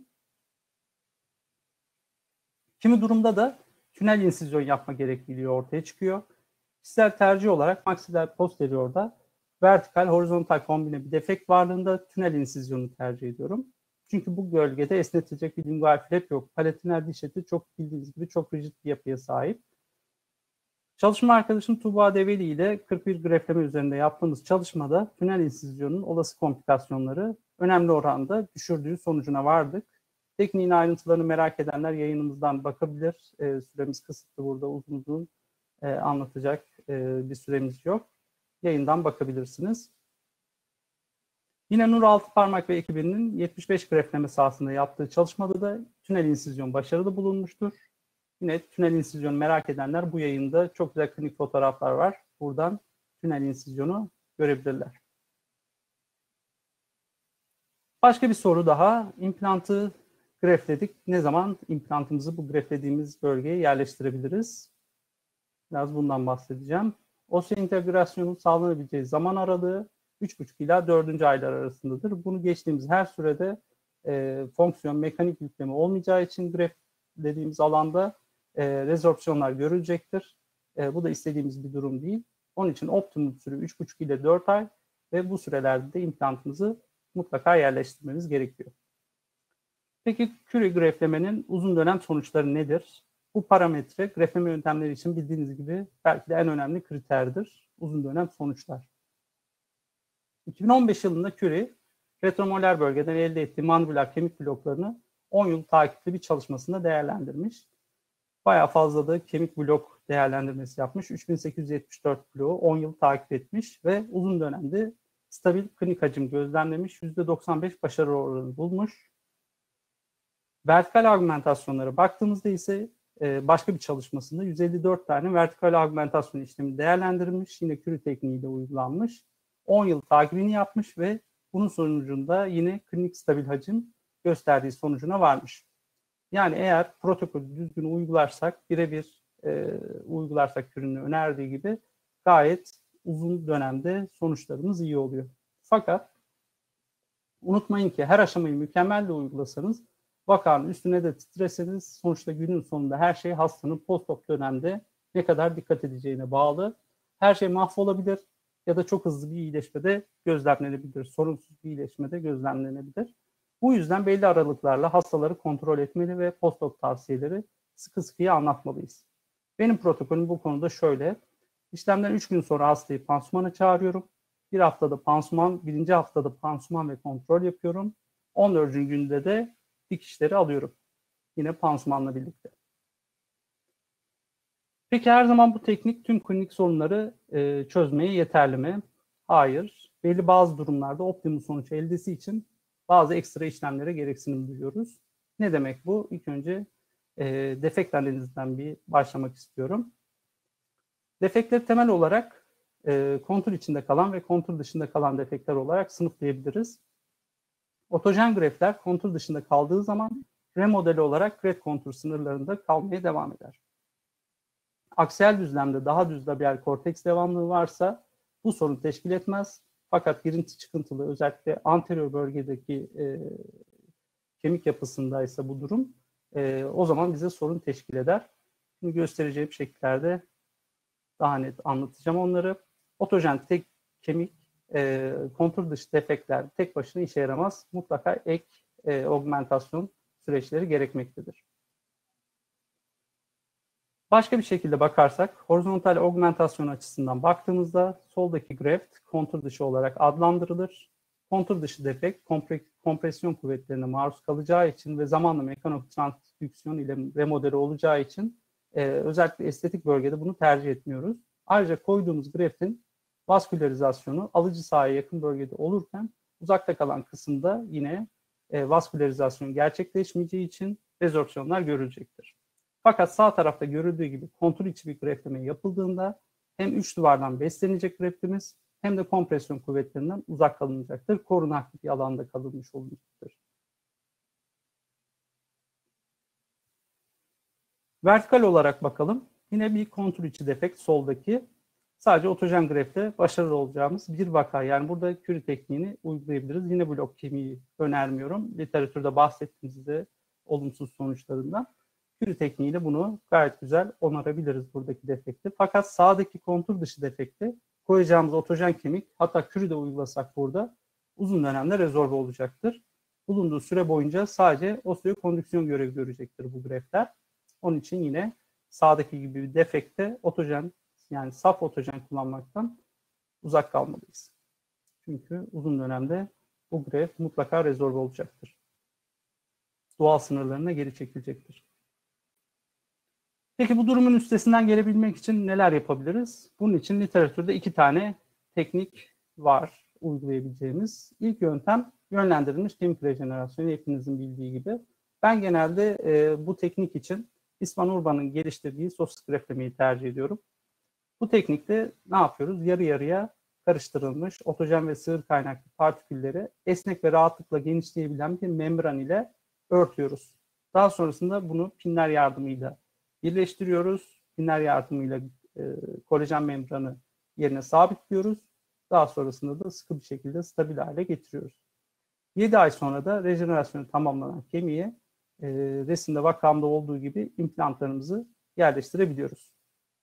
Kimi durumda da tünel insizyon yapma gerekliliği ortaya çıkıyor. Kişisel tercih olarak maksiler posteriorda vertikal, horizontal kombine bir defekt varlığında tünel insizyonu tercih ediyorum. Çünkü bu bölgede esnetilecek bir lingual flap yok. Palatiner diş eti çok bildiğiniz gibi çok rigid bir yapıya sahip. Çalışma arkadaşım Tuğba Develi ile kırk bir grafleme üzerinde yaptığımız çalışmada tünel insizyonun olası komplikasyonları önemli oranda düşürdüğü sonucuna vardık. Tekniğin ayrıntılarını merak edenler yayınımızdan bakabilir. E, süremiz kısıtlı, burada uzun uzun e, anlatacak e, bir süremiz yok. Yayından bakabilirsiniz. Yine Nur Altıparmak ve ekibinin yetmiş beş grafleme sahasında yaptığı çalışmada da tünel insizyon başarılı bulunmuştur. Yine tünel insizyon merak edenler bu yayında çok güzel klinik fotoğraflar var. Buradan tünel insizyonu görebilirler. Başka bir soru daha. İmplantı grafledik. Ne zaman implantımızı bu graflediğimiz bölgeye yerleştirebiliriz? Biraz bundan bahsedeceğim. Osseointegrasyonun sağlanabileceği zaman aralığı üç buçuk ila dördüncü aylar arasındadır. Bunu geçtiğimiz her sürede e, fonksiyon, mekanik yükleme olmayacağı için graflediğimiz alanda e, rezorpsiyonlar görülecektir. E, bu da istediğimiz bir durum değil. Onun için optimum süre üç buçuk ile dört ay ve bu sürelerde de implantımızı mutlaka yerleştirmemiz gerekiyor. Peki Curie graflemenin uzun dönem sonuçları nedir? Bu parametre grafleme yöntemleri için bildiğiniz gibi belki de en önemli kriterdir. Uzun dönem sonuçlar. iki bin on beş yılında Curie, retromolar bölgeden elde ettiği mandibular kemik bloklarını on yıl takipli bir çalışmasında değerlendirmiş. Bayağı fazla da kemik blok değerlendirmesi yapmış. üç bin sekiz yüz yetmiş dört bloğu on yıl takip etmiş ve uzun dönemde stabil klinik hacim gözlemlemiş. yüzde doksan beş başarı oranı bulmuş. Vertikal augmentasyonlara baktığımızda ise başka bir çalışmasında yüz elli dört tane vertikal augmentasyon işlemi değerlendirilmiş. Yine Curie tekniğiyle uygulanmış. on yıl takibini yapmış ve bunun sonucunda yine klinik stabil hacim gösterdiği sonucuna varmış. Yani eğer protokolü düzgün uygularsak, birebir e, uygularsak Curie'nin önerdiği gibi gayet uzun dönemde sonuçlarımız iyi oluyor. Fakat unutmayın ki her aşamayı mükemmel de uygulasanız, vakanın üstüne de titreseniz sonuçta günün sonunda her şey hastanın post-op dönemde ne kadar dikkat edeceğine bağlı. Her şey mahvolabilir ya da çok hızlı bir iyileşme de gözlemlenebilir. Sorunsuz bir iyileşme de gözlemlenebilir. Bu yüzden belli aralıklarla hastaları kontrol etmeli ve post-op tavsiyeleri sıkı sıkıya anlatmalıyız. Benim protokolüm bu konuda şöyle. İşlemden üç gün sonra hastayı pansumana çağırıyorum. Bir haftada pansuman, birinci haftada pansuman ve kontrol yapıyorum. on dördüncü günde de dikişleri alıyorum. Yine pansumanla birlikte. Peki her zaman bu teknik tüm klinik sorunları e, çözmeye yeterli mi? Hayır. Belli bazı durumlarda optimum sonuç eldesi için bazı ekstra işlemlere gereksinim duyuyoruz. Ne demek bu? İlk önce e, defekt analizinden bir başlamak istiyorum. Defektleri temel olarak e, kontur içinde kalan ve kontur dışında kalan defektler olarak sınıflayabiliriz. Otojen graftler kontur dışında kaldığı zaman remodeli olarak graft kontur sınırlarında kalmaya devam eder. Aksiyel düzlemde daha düz labial korteks devamlılığı varsa bu sorun teşkil etmez. Fakat girinti çıkıntılı, özellikle anterior bölgedeki e, kemik yapısındaysa bu durum e, o zaman bize sorun teşkil eder. Şimdi göstereceğim şekillerde daha net anlatacağım onları. Otojen tek kemik e, kontur dışı defektler tek başına işe yaramaz. Mutlaka ek e, augmentasyon süreçleri gerekmektedir. Başka bir şekilde bakarsak, horizontal augmentasyon açısından baktığımızda soldaki graft kontur dışı olarak adlandırılır. Kontur dışı defekt, kompresyon kuvvetlerine maruz kalacağı için ve zamanla mekanik transdüksiyon ile remodeli olacağı için e, özellikle estetik bölgede bunu tercih etmiyoruz. Ayrıca koyduğumuz graftin vaskülarizasyonu alıcı sahaya yakın bölgede olurken uzakta kalan kısımda yine e, vaskülarizasyon gerçekleşmeyeceği için rezorpsiyonlar görülecektir. Fakat sağ tarafta görüldüğü gibi kontur içi bir graftleme yapıldığında hem üç duvardan beslenecek graftimiz hem de kompresyon kuvvetlerinden uzak kalınacaktır. Korunaklı bir alanda kalınmış olacaktır. Vertikal olarak bakalım. Yine bir kontur içi defekt soldaki. Sadece otojen grafte başarılı olacağımız bir vaka. Yani burada Curie tekniğini uygulayabiliriz. Yine blok kemiği önermiyorum. Literatürde bahsettim size olumsuz sonuçlarından. Curie tekniğiyle bunu gayet güzel onarabiliriz buradaki defekti. Fakat sağdaki kontur dışı defekti koyacağımız otojen kemik, hatta Curie'de uygulasak burada uzun dönemde rezorbe olacaktır. Bulunduğu süre boyunca sadece osteokondüksiyon görevi görecektir bu graftler. Onun için yine sağdaki gibi bir defekte otojen, yani saf otojen kullanmaktan uzak kalmalıyız. Çünkü uzun dönemde bu graft mutlaka rezorbe olacaktır. Doğal sınırlarına geri çekilecektir. Peki bu durumun üstesinden gelebilmek için neler yapabiliriz? Bunun için literatürde iki tane teknik var uygulayabileceğimiz. İlk yöntem yönlendirilmiş kemik rejenerasyonu, hepinizin bildiği gibi. Ben genelde e, bu teknik için İsvan Urban'ın geliştirdiği sosis graftlemeyi tercih ediyorum. Bu teknikte ne yapıyoruz? Yarı yarıya karıştırılmış otojen ve sığır kaynaklı partikülleri esnek ve rahatlıkla genişleyebilen bir membran ile örtüyoruz. Daha sonrasında bunu pinler yardımıyla birleştiriyoruz. Pinler yardımıyla e, kolajen membranı yerine sabitliyoruz. Daha sonrasında da sıkı bir şekilde stabil hale getiriyoruz. yedi ay sonra da rejenerasyonu tamamlanan kemiğe e, resimde vakamda olduğu gibi implantlarımızı yerleştirebiliyoruz.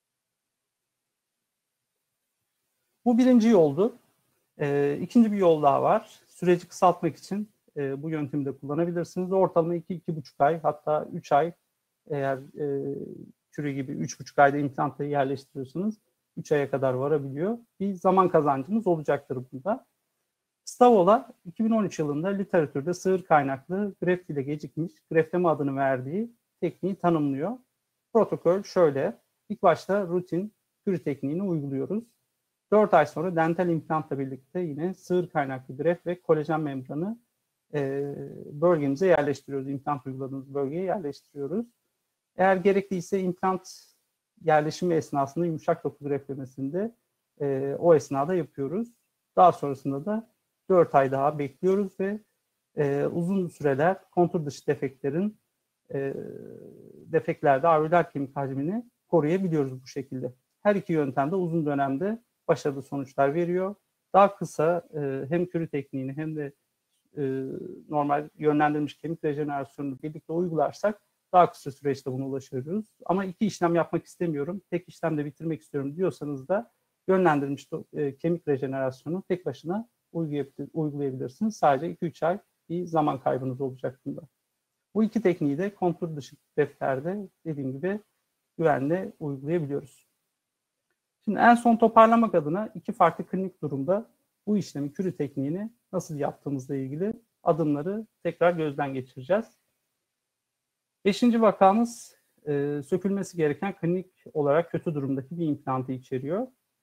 Bu birinci yoldu. E, ikinci bir yol daha var. Süreci kısaltmak için e, bu yöntemi de kullanabilirsiniz. Ortalama iki iki buçuk ay, hatta üç ay, eğer e, Curie gibi üç buçuk ayda implantları yerleştiriyorsanız üç aya kadar varabiliyor. Bir zaman kazancımız olacaktır bunda. Stavola iki bin on üç yılında literatürde sığır kaynaklı graft ile gecikmiş graftleme adını verdiği tekniği tanımlıyor. Protokol şöyle: İlk başta rutin Curie tekniğini uyguluyoruz. dört ay sonra dental implantla birlikte yine sığır kaynaklı graft ve kolajen membranı e, bölgemize yerleştiriyoruz. İmplant uyguladığımız bölgeye yerleştiriyoruz. Eğer gerekliyse implant yerleşimi esnasında yumuşak doku graftlemesinde e, o esnada yapıyoruz. Daha sonrasında da dört ay daha bekliyoruz ve e, uzun süreler kontur dışı defektlerin e, defektlerde alveolar kemik hacmini koruyabiliyoruz bu şekilde. Her iki yöntemde uzun dönemde başarılı sonuçlar veriyor. Daha kısa e, hem Curie tekniğini hem de e, normal yönlendirilmiş kemik rejenerasyonunu birlikte uygularsak daha kısa süreçte buna ulaşıyoruz. Ama iki işlem yapmak istemiyorum, tek işlemde bitirmek istiyorum diyorsanız da yönlendirilmiş e, kemik rejenerasyonu tek başına uygulayabilirsiniz. Sadece iki üç ay bir zaman kaybınız olacak bunda. Bu iki tekniği de kontur dışı graftlerde dediğim gibi güvenle uygulayabiliyoruz. Şimdi en son toparlamak adına iki farklı klinik durumda bu işlemi, Curie tekniğini nasıl yaptığımızla ilgili adımları tekrar gözden geçireceğiz. Beşinci vakamız e, sökülmesi gereken klinik olarak kötü durumdaki bir implantı içeriyor.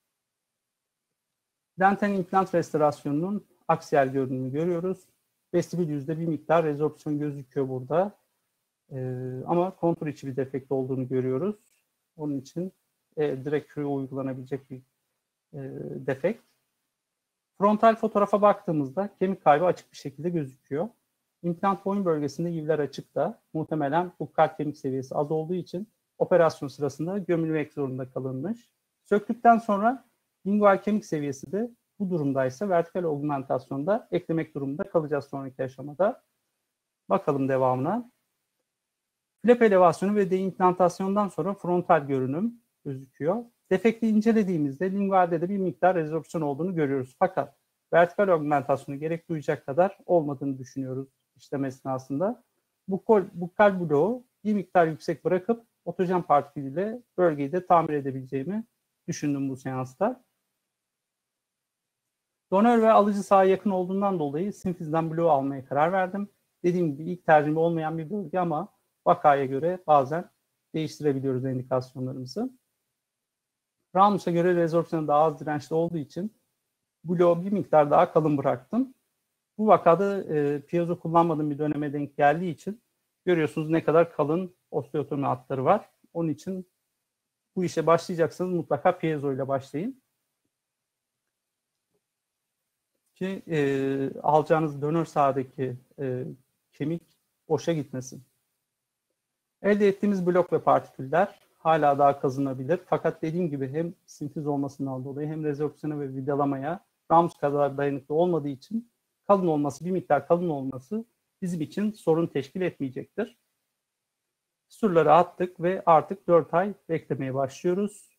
Dental implant restorasyonunun aksiyel görünümünü görüyoruz. Vestibül yüzde bir miktar rezorpsiyon gözüküyor burada. E, ama kontur içi bir defekt olduğunu görüyoruz. Onun için e, direkt Curie uygulanabilecek bir e, defekt. Frontal fotoğrafa baktığımızda kemik kaybı açık bir şekilde gözüküyor. İmplant boyun bölgesinde yivler açıkta. Muhtemelen bu kalp kemik seviyesi az olduğu için operasyon sırasında gömülmek zorunda kalınmış. Söktükten sonra lingual kemik seviyesi de bu durumdaysa vertikal augmentasyonda eklemek durumunda kalacağız sonraki aşamada. Bakalım devamına. Flap elevasyonu ve deimplantasyondan sonra frontal görünüm gözüküyor. Defekti incelediğimizde lingualde de bir miktar rezorpsiyon olduğunu görüyoruz. Fakat vertikal augmentasyonu gerek duyacak kadar olmadığını düşünüyoruz işlem esnasında. Bu kol, bukal bloğu bir miktar yüksek bırakıp otojen partikülüyle bölgeyi de tamir edebileceğimi düşündüm bu seansta. Donör ve alıcı saha yakın olduğundan dolayı simfizden bloğu almaya karar verdim. Dediğim gibi ilk tercihim olmayan bir bölge ama vakaya göre bazen değiştirebiliyoruz indikasyonlarımızı. Ramus'a göre rezorpsiyonu daha az dirençli olduğu için bloğu bir miktar daha kalın bıraktım. Bu vakada e, piezo kullanmadığım bir döneme denk geldiği için görüyorsunuz ne kadar kalın osteotomi hatları var. Onun için bu işe başlayacaksanız mutlaka piezo ile başlayın. Ki e, alacağınız dönör sahadaki e, kemik boşa gitmesin. Elde ettiğimiz blok ve partiküller hala daha kazınabilir. Fakat dediğim gibi hem simfiz olmasından dolayı hem rezorpsiyona ve vidalamaya Ramus kadar dayanıklı olmadığı için kalın olması, bir miktar kalın olması bizim için sorun teşkil etmeyecektir. Surları attık ve artık dört ay beklemeye başlıyoruz.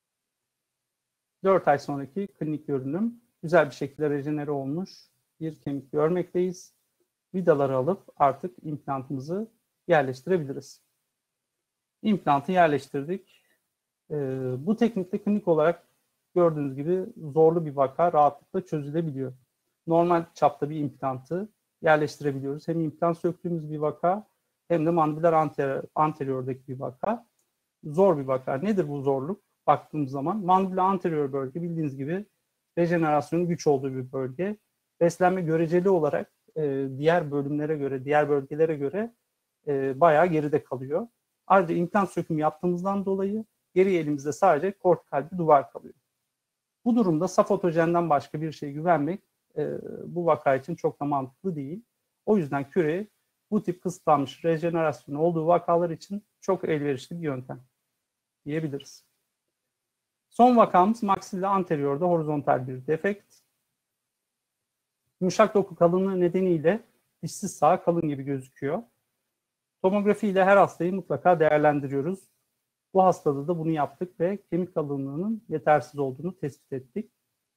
dört ay sonraki klinik görünüm güzel bir şekilde rejenere olmuş bir kemik görmekteyiz. Vidaları alıp artık implantımızı yerleştirebiliriz. İmplantı yerleştirdik. Ee, bu teknikte klinik olarak gördüğünüz gibi zorlu bir vaka rahatlıkla çözülebiliyor. Normal çapta bir implantı yerleştirebiliyoruz. Hem implant söktüğümüz bir vaka hem de mandibüler anterior, anteriordaki bir vaka. Zor bir vaka. Nedir bu zorluk? Baktığımız zaman mandibüler anterior bölge bildiğiniz gibi rejenerasyonun güç olduğu bir bölge. Beslenme göreceli olarak e, diğer bölümlere göre, diğer bölgelere göre e, bayağı geride kalıyor. Ayrıca implant sökümü yaptığımızdan dolayı geri elimizde sadece kortikal bir duvar kalıyor. Bu durumda saf otojenden başka bir şeye güvenmek e, bu vaka için çok da mantıklı değil. O yüzden küre bu tip kısıtlanmış rejenerasyon olduğu vakalar için çok elverişli bir yöntem diyebiliriz. Son vakamız maxilla anteriorda horizontal bir defekt. Yumuşak doku kalınlığı nedeniyle dişsiz saha kalın gibi gözüküyor. Tomografi ile her hastayı mutlaka değerlendiriyoruz. Bu hastada da bunu yaptık ve kemik kalınlığının yetersiz olduğunu tespit ettik.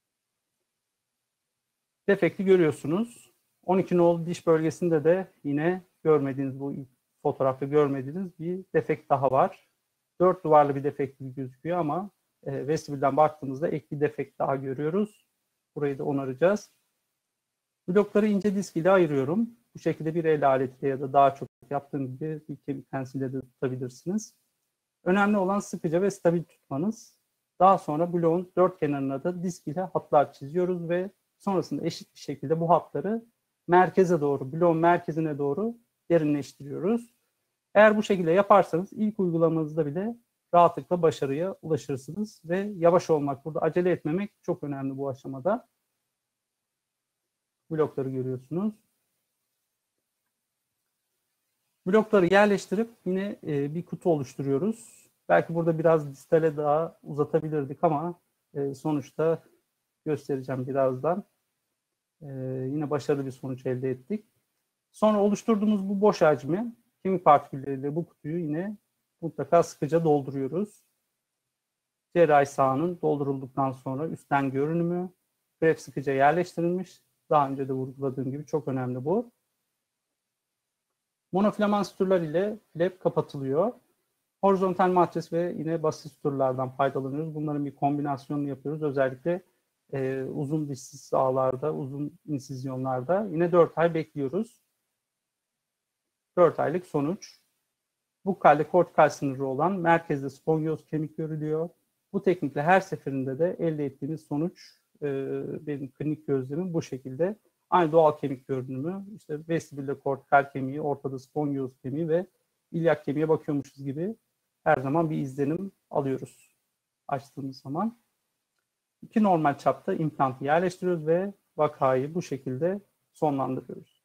Defekti görüyorsunuz. on iki nolu diş bölgesinde de yine görmediğiniz, bu fotoğrafta görmediğiniz bir defekt daha var. Dört duvarlı bir defekt gibi gözüküyor ama e, vestibülden baktığımızda ek bir defekt daha görüyoruz. Burayı da onaracağız. Blokları ince disk ile ayırıyorum. Bu şekilde bir el aletiyle ya da daha çok yaptığım gibi bir kemik pensiyle de tutabilirsiniz. Önemli olan sıkıca ve stabil tutmanız. Daha sonra bloğun dört kenarına da disk ile hatlar çiziyoruz ve sonrasında eşit bir şekilde bu hatları merkeze doğru, bloğun merkezine doğru derinleştiriyoruz. Eğer bu şekilde yaparsanız ilk uygulamanızda bile rahatlıkla başarıya ulaşırsınız ve yavaş olmak, burada acele etmemek çok önemli bu aşamada. Blokları görüyorsunuz. Blokları yerleştirip yine e, bir kutu oluşturuyoruz. Belki burada biraz distale daha uzatabilirdik ama e, sonuçta göstereceğim birazdan. E, yine başarılı bir sonuç elde ettik. Sonra oluşturduğumuz bu boş hacmi kemik partikülleriyle bu kutuyu yine mutlaka sıkıca dolduruyoruz. Cerrahi sahanın doldurulduktan sonra üstten görünümü gref sıkıca yerleştirilmiş. Daha önce de vurguladığım gibi çok önemli bu. Monofilaman suturlar ile flap kapatılıyor. Horizontal matris ve yine basit suturlardan faydalanıyoruz. Bunların bir kombinasyonunu yapıyoruz. Özellikle e, uzun dişsiz sahalarda, uzun insizyonlarda yine dört ay bekliyoruz. dört aylık sonuç. Bu kalde kortikal sınırı olan merkezde sponyoz kemik görülüyor. Bu teknikle her seferinde de elde ettiğimiz sonuç, e, benim klinik gözlemim bu şekilde. Aynı doğal kemik görünümü, işte vestibülde kortikal kemiği, ortada sponyoz kemiği ve ilyak kemiğe bakıyormuşuz gibi her zaman bir izlenim alıyoruz açtığımız zaman. İki normal çapta implantı yerleştiriyoruz ve vakayı bu şekilde sonlandırıyoruz.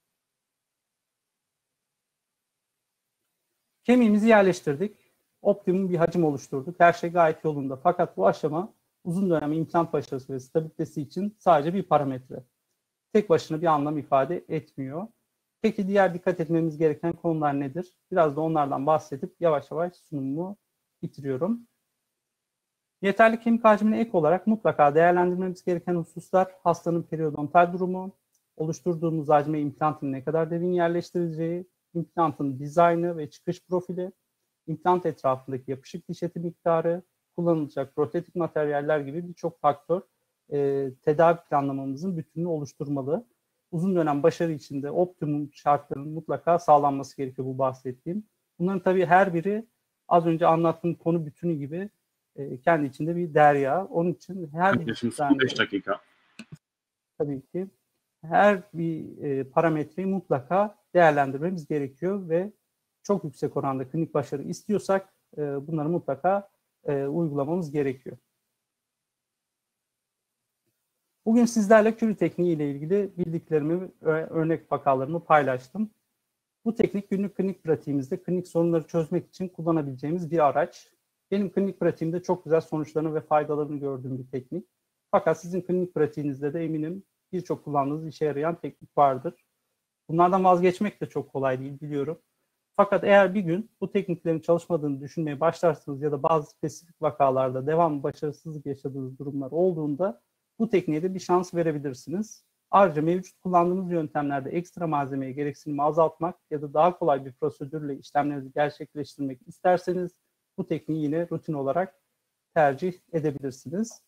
Kemiğimizi yerleştirdik. Optimum bir hacim oluşturduk. Her şey gayet yolunda. Fakat bu aşama uzun dönem implant başarısı ve stabilitesi için sadece bir parametre. Tek başına bir anlam ifade etmiyor. Peki diğer dikkat etmemiz gereken konular nedir? Biraz da onlardan bahsedip yavaş yavaş sunumumu bitiriyorum. Yeterli kemik hacmine ek olarak mutlaka değerlendirmemiz gereken hususlar hastanın periodontal durumu, oluşturduğumuz hacme implantın ne kadar derin yerleştirileceği, implantın dizaynı ve çıkış profili, implant etrafındaki yapışık diş eti miktarı, kullanılacak protetik materyaller gibi birçok faktör e, tedavi planlamamızın bütününü oluşturmalı. Uzun dönem başarı içinde optimum şartların mutlaka sağlanması gerekiyor bu bahsettiğim. Bunların tabii her biri az önce anlattığım konu bütünü gibi e, kendi içinde bir derya. Onun için her bir son beş dakika. Tabii ki her bir e, parametreyi mutlaka değerlendirmemiz gerekiyor ve çok yüksek oranda klinik başarı istiyorsak e, bunları mutlaka e, uygulamamız gerekiyor. Bugün sizlerle Curie tekniği ile ilgili bildiklerimi ve örnek vakalarımı paylaştım. Bu teknik günlük klinik pratiğimizde klinik sorunları çözmek için kullanabileceğimiz bir araç. Benim klinik pratiğimde çok güzel sonuçlarını ve faydalarını gördüğüm bir teknik. Fakat sizin klinik pratiğinizde de eminim birçok kullandığınız işe yarayan teknik vardır. Bunlardan vazgeçmek de çok kolay değil biliyorum. Fakat eğer bir gün bu tekniklerin çalışmadığını düşünmeye başlarsınız ya da bazı spesifik vakalarda devamlı başarısızlık yaşadığınız durumlar olduğunda bu tekniğe de bir şans verebilirsiniz. Ayrıca mevcut kullandığımız yöntemlerde ekstra malzemeye gereksinimi azaltmak ya da daha kolay bir prosedürle işlemlerinizi gerçekleştirmek isterseniz bu tekniği yine rutin olarak tercih edebilirsiniz.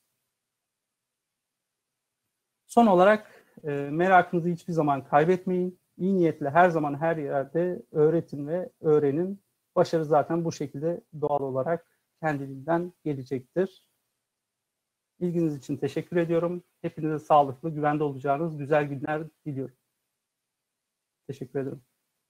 Son olarak e, merakınızı hiçbir zaman kaybetmeyin. İyi niyetle her zaman her yerde öğretin ve öğrenin. Başarı zaten bu şekilde doğal olarak kendiliğinden gelecektir. İlginiz için teşekkür ediyorum. Hepinize sağlıklı, güvende olacağınız güzel günler diliyorum. Teşekkür ederim.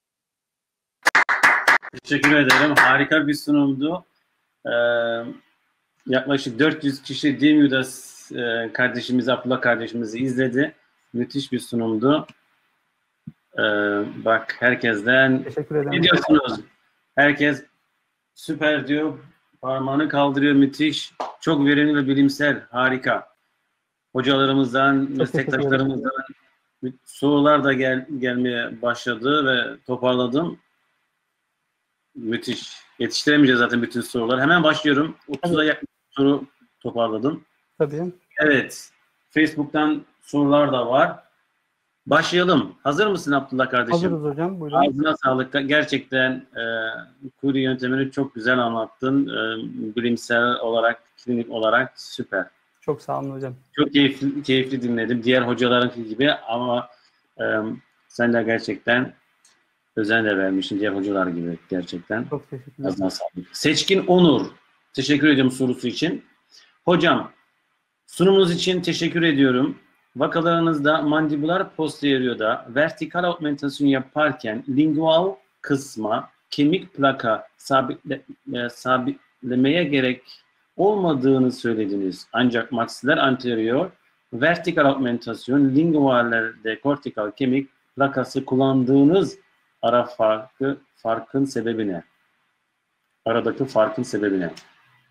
Teşekkür ederim. Harika bir sunumdu. Ee, yaklaşık dört yüz kişi D M U'da e, kardeşimiz, Abdullah kardeşimizi izledi. Müthiş bir sunumdu. Ee, bak herkesten teşekkür ederim. Ne diyorsunuz? Herkes süper diyor. Parmağını kaldırıyor. Müthiş. Çok verimli ve bilimsel. Harika. Hocalarımızdan, meslektaşlarımızdan sorular da gel, gelmeye başladı ve toparladım. Müthiş. Yetiştiremeyeceğiz zaten bütün sorular. Hemen başlıyorum. otuza yakın soru toparladım. Tabii. Evet. Facebook'tan sorular da var. Başlayalım. Hazır mısın Abdullah kardeşim? Hazırız hocam. Buyurun. Ağzına sağlık. Gerçekten e, Curie yöntemini çok güzel anlattın. E, bilimsel olarak, klinik olarak süper. Çok sağ olun hocam. Çok keyifli, keyifli dinledim. Diğer hocalarınki gibi ama e, sen de gerçekten özen de vermişsin. Diğer hocalar gibi gerçekten. Çok teşekkür ederim. Seçkin Onur. Teşekkür ediyorum sorusu için. Hocam, sunumunuz için teşekkür ediyorum. Vakalarınızda mandibular posterior'da vertikal augmentasyon yaparken lingual kısma kemik plaka sabitle, e, sabitlemeye gerek olmadığını söylediniz. Ancak maksiler anterior vertikal augmentasyon linguallerde kortikal kemik plakası kullandığınız ara farkı farkın sebebi ne? Aradaki farkın sebebi ne?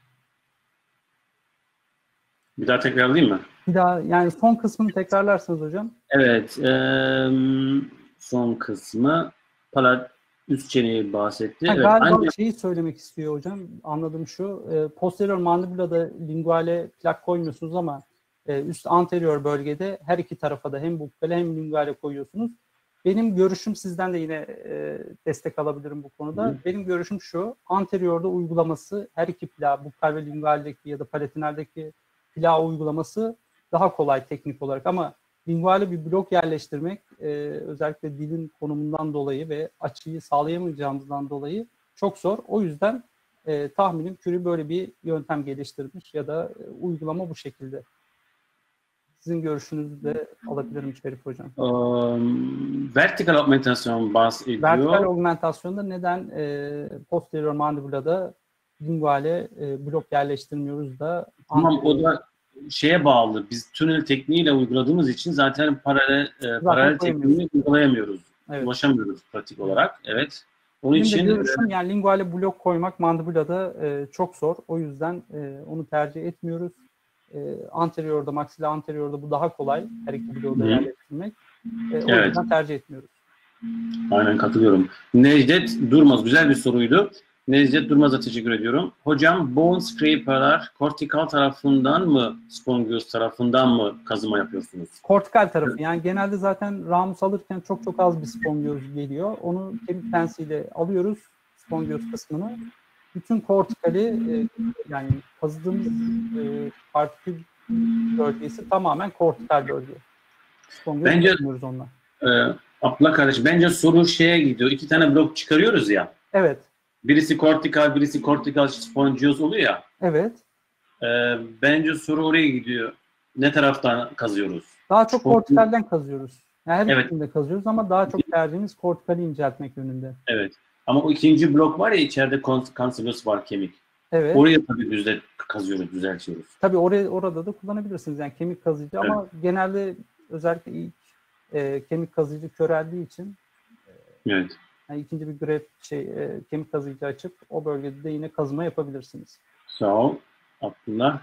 Bir daha tekrarlayayım mı? Bir daha yani son kısmını tekrarlarsınız hocam. Evet. E, son kısmı palat üst çeneyi bahsetti. Ha, evet, galiba ancak... şeyi söylemek istiyor hocam. Anladığım şu. E, posterior mandibulada linguale plak koymuyorsunuz ama e, üst anterior bölgede her iki tarafa da hem bukkale hem linguale koyuyorsunuz. Benim görüşüm, sizden de yine e, destek alabilirim bu konuda. Hı. Benim görüşüm şu. Anteriorda uygulaması her iki plağı, bukkal ve lingualdeki ya da palatinaldeki plağı uygulaması daha kolay teknik olarak ama linguale bir blok yerleştirmek e, özellikle dilin konumundan dolayı ve açıyı sağlayamayacağımızdan dolayı çok zor. O yüzden e, tahminim Curie böyle bir yöntem geliştirmiş ya da e, uygulama bu şekilde. Sizin görüşünüzü de alabilirim Şerif Hocam. Um, vertikal augmentasyon bahsediyor. Vertikal augmentasyonda neden e, posterior mandibulada linguale e, blok yerleştirmiyoruz da? Tamam, o da şeye bağlı. Biz tünel tekniğiyle uyguladığımız için zaten paralel e, paralel tekniğini uygulayamıyoruz. Evet. Ulaşamıyoruz pratik olarak. Evet. Onun Benim için de görüşüm, yani linguale blok koymak mandibulada e, çok zor. O yüzden e, onu tercih etmiyoruz. E, anteriorda, maxilla anteriorda bu daha kolay. Her iki bloğu da yerleştirmek. E, o evet. yüzden tercih etmiyoruz. Aynen katılıyorum. Necdet Durmaz güzel bir soruydu. Necdet Durmaz'a teşekkür ediyorum. Hocam bone scraper'lar kortikal tarafından mı, spongios tarafından mı kazıma yapıyorsunuz? Kortikal tarafı. Yani genelde zaten ramus alırken çok çok az bir spongiyoz geliyor. Onu kemik pensiyle alıyoruz, spongiyoz kısmını. Bütün kortikali e, yani kazıdığımız e, partikül bölgesi tamamen kortikal bölge. Spongiyoz Bence yapmıyoruz onunla. e, Abla kardeş, bence soru şeye gidiyor. İki tane blok çıkarıyoruz ya. Evet. Birisi kortikal, birisi kortikal spongiyoz oluyor ya. Evet. E, bence soru oraya gidiyor. Ne taraftan kazıyoruz? Daha çok Spon- kortikalden kazıyoruz. Yani her Evet. ikisinde kazıyoruz ama daha çok tercihimiz kortikali inceltmek yönünde. Evet. Ama o ikinci blok var ya, içeride cancellous var, kemik. Evet. Oraya tabii düzelt kazıyoruz, düzeltiyoruz. Tabii oraya, orada da kullanabilirsiniz. Yani kemik kazıyıcı Evet. ama genelde özellikle ilk e, kemik kazıyıcı köreldiği için e, Evet. yani ikinci bir grep şey e, kemik kazıyıcı açıp o bölgede de yine kazıma yapabilirsiniz. Sağ ol Abdullah.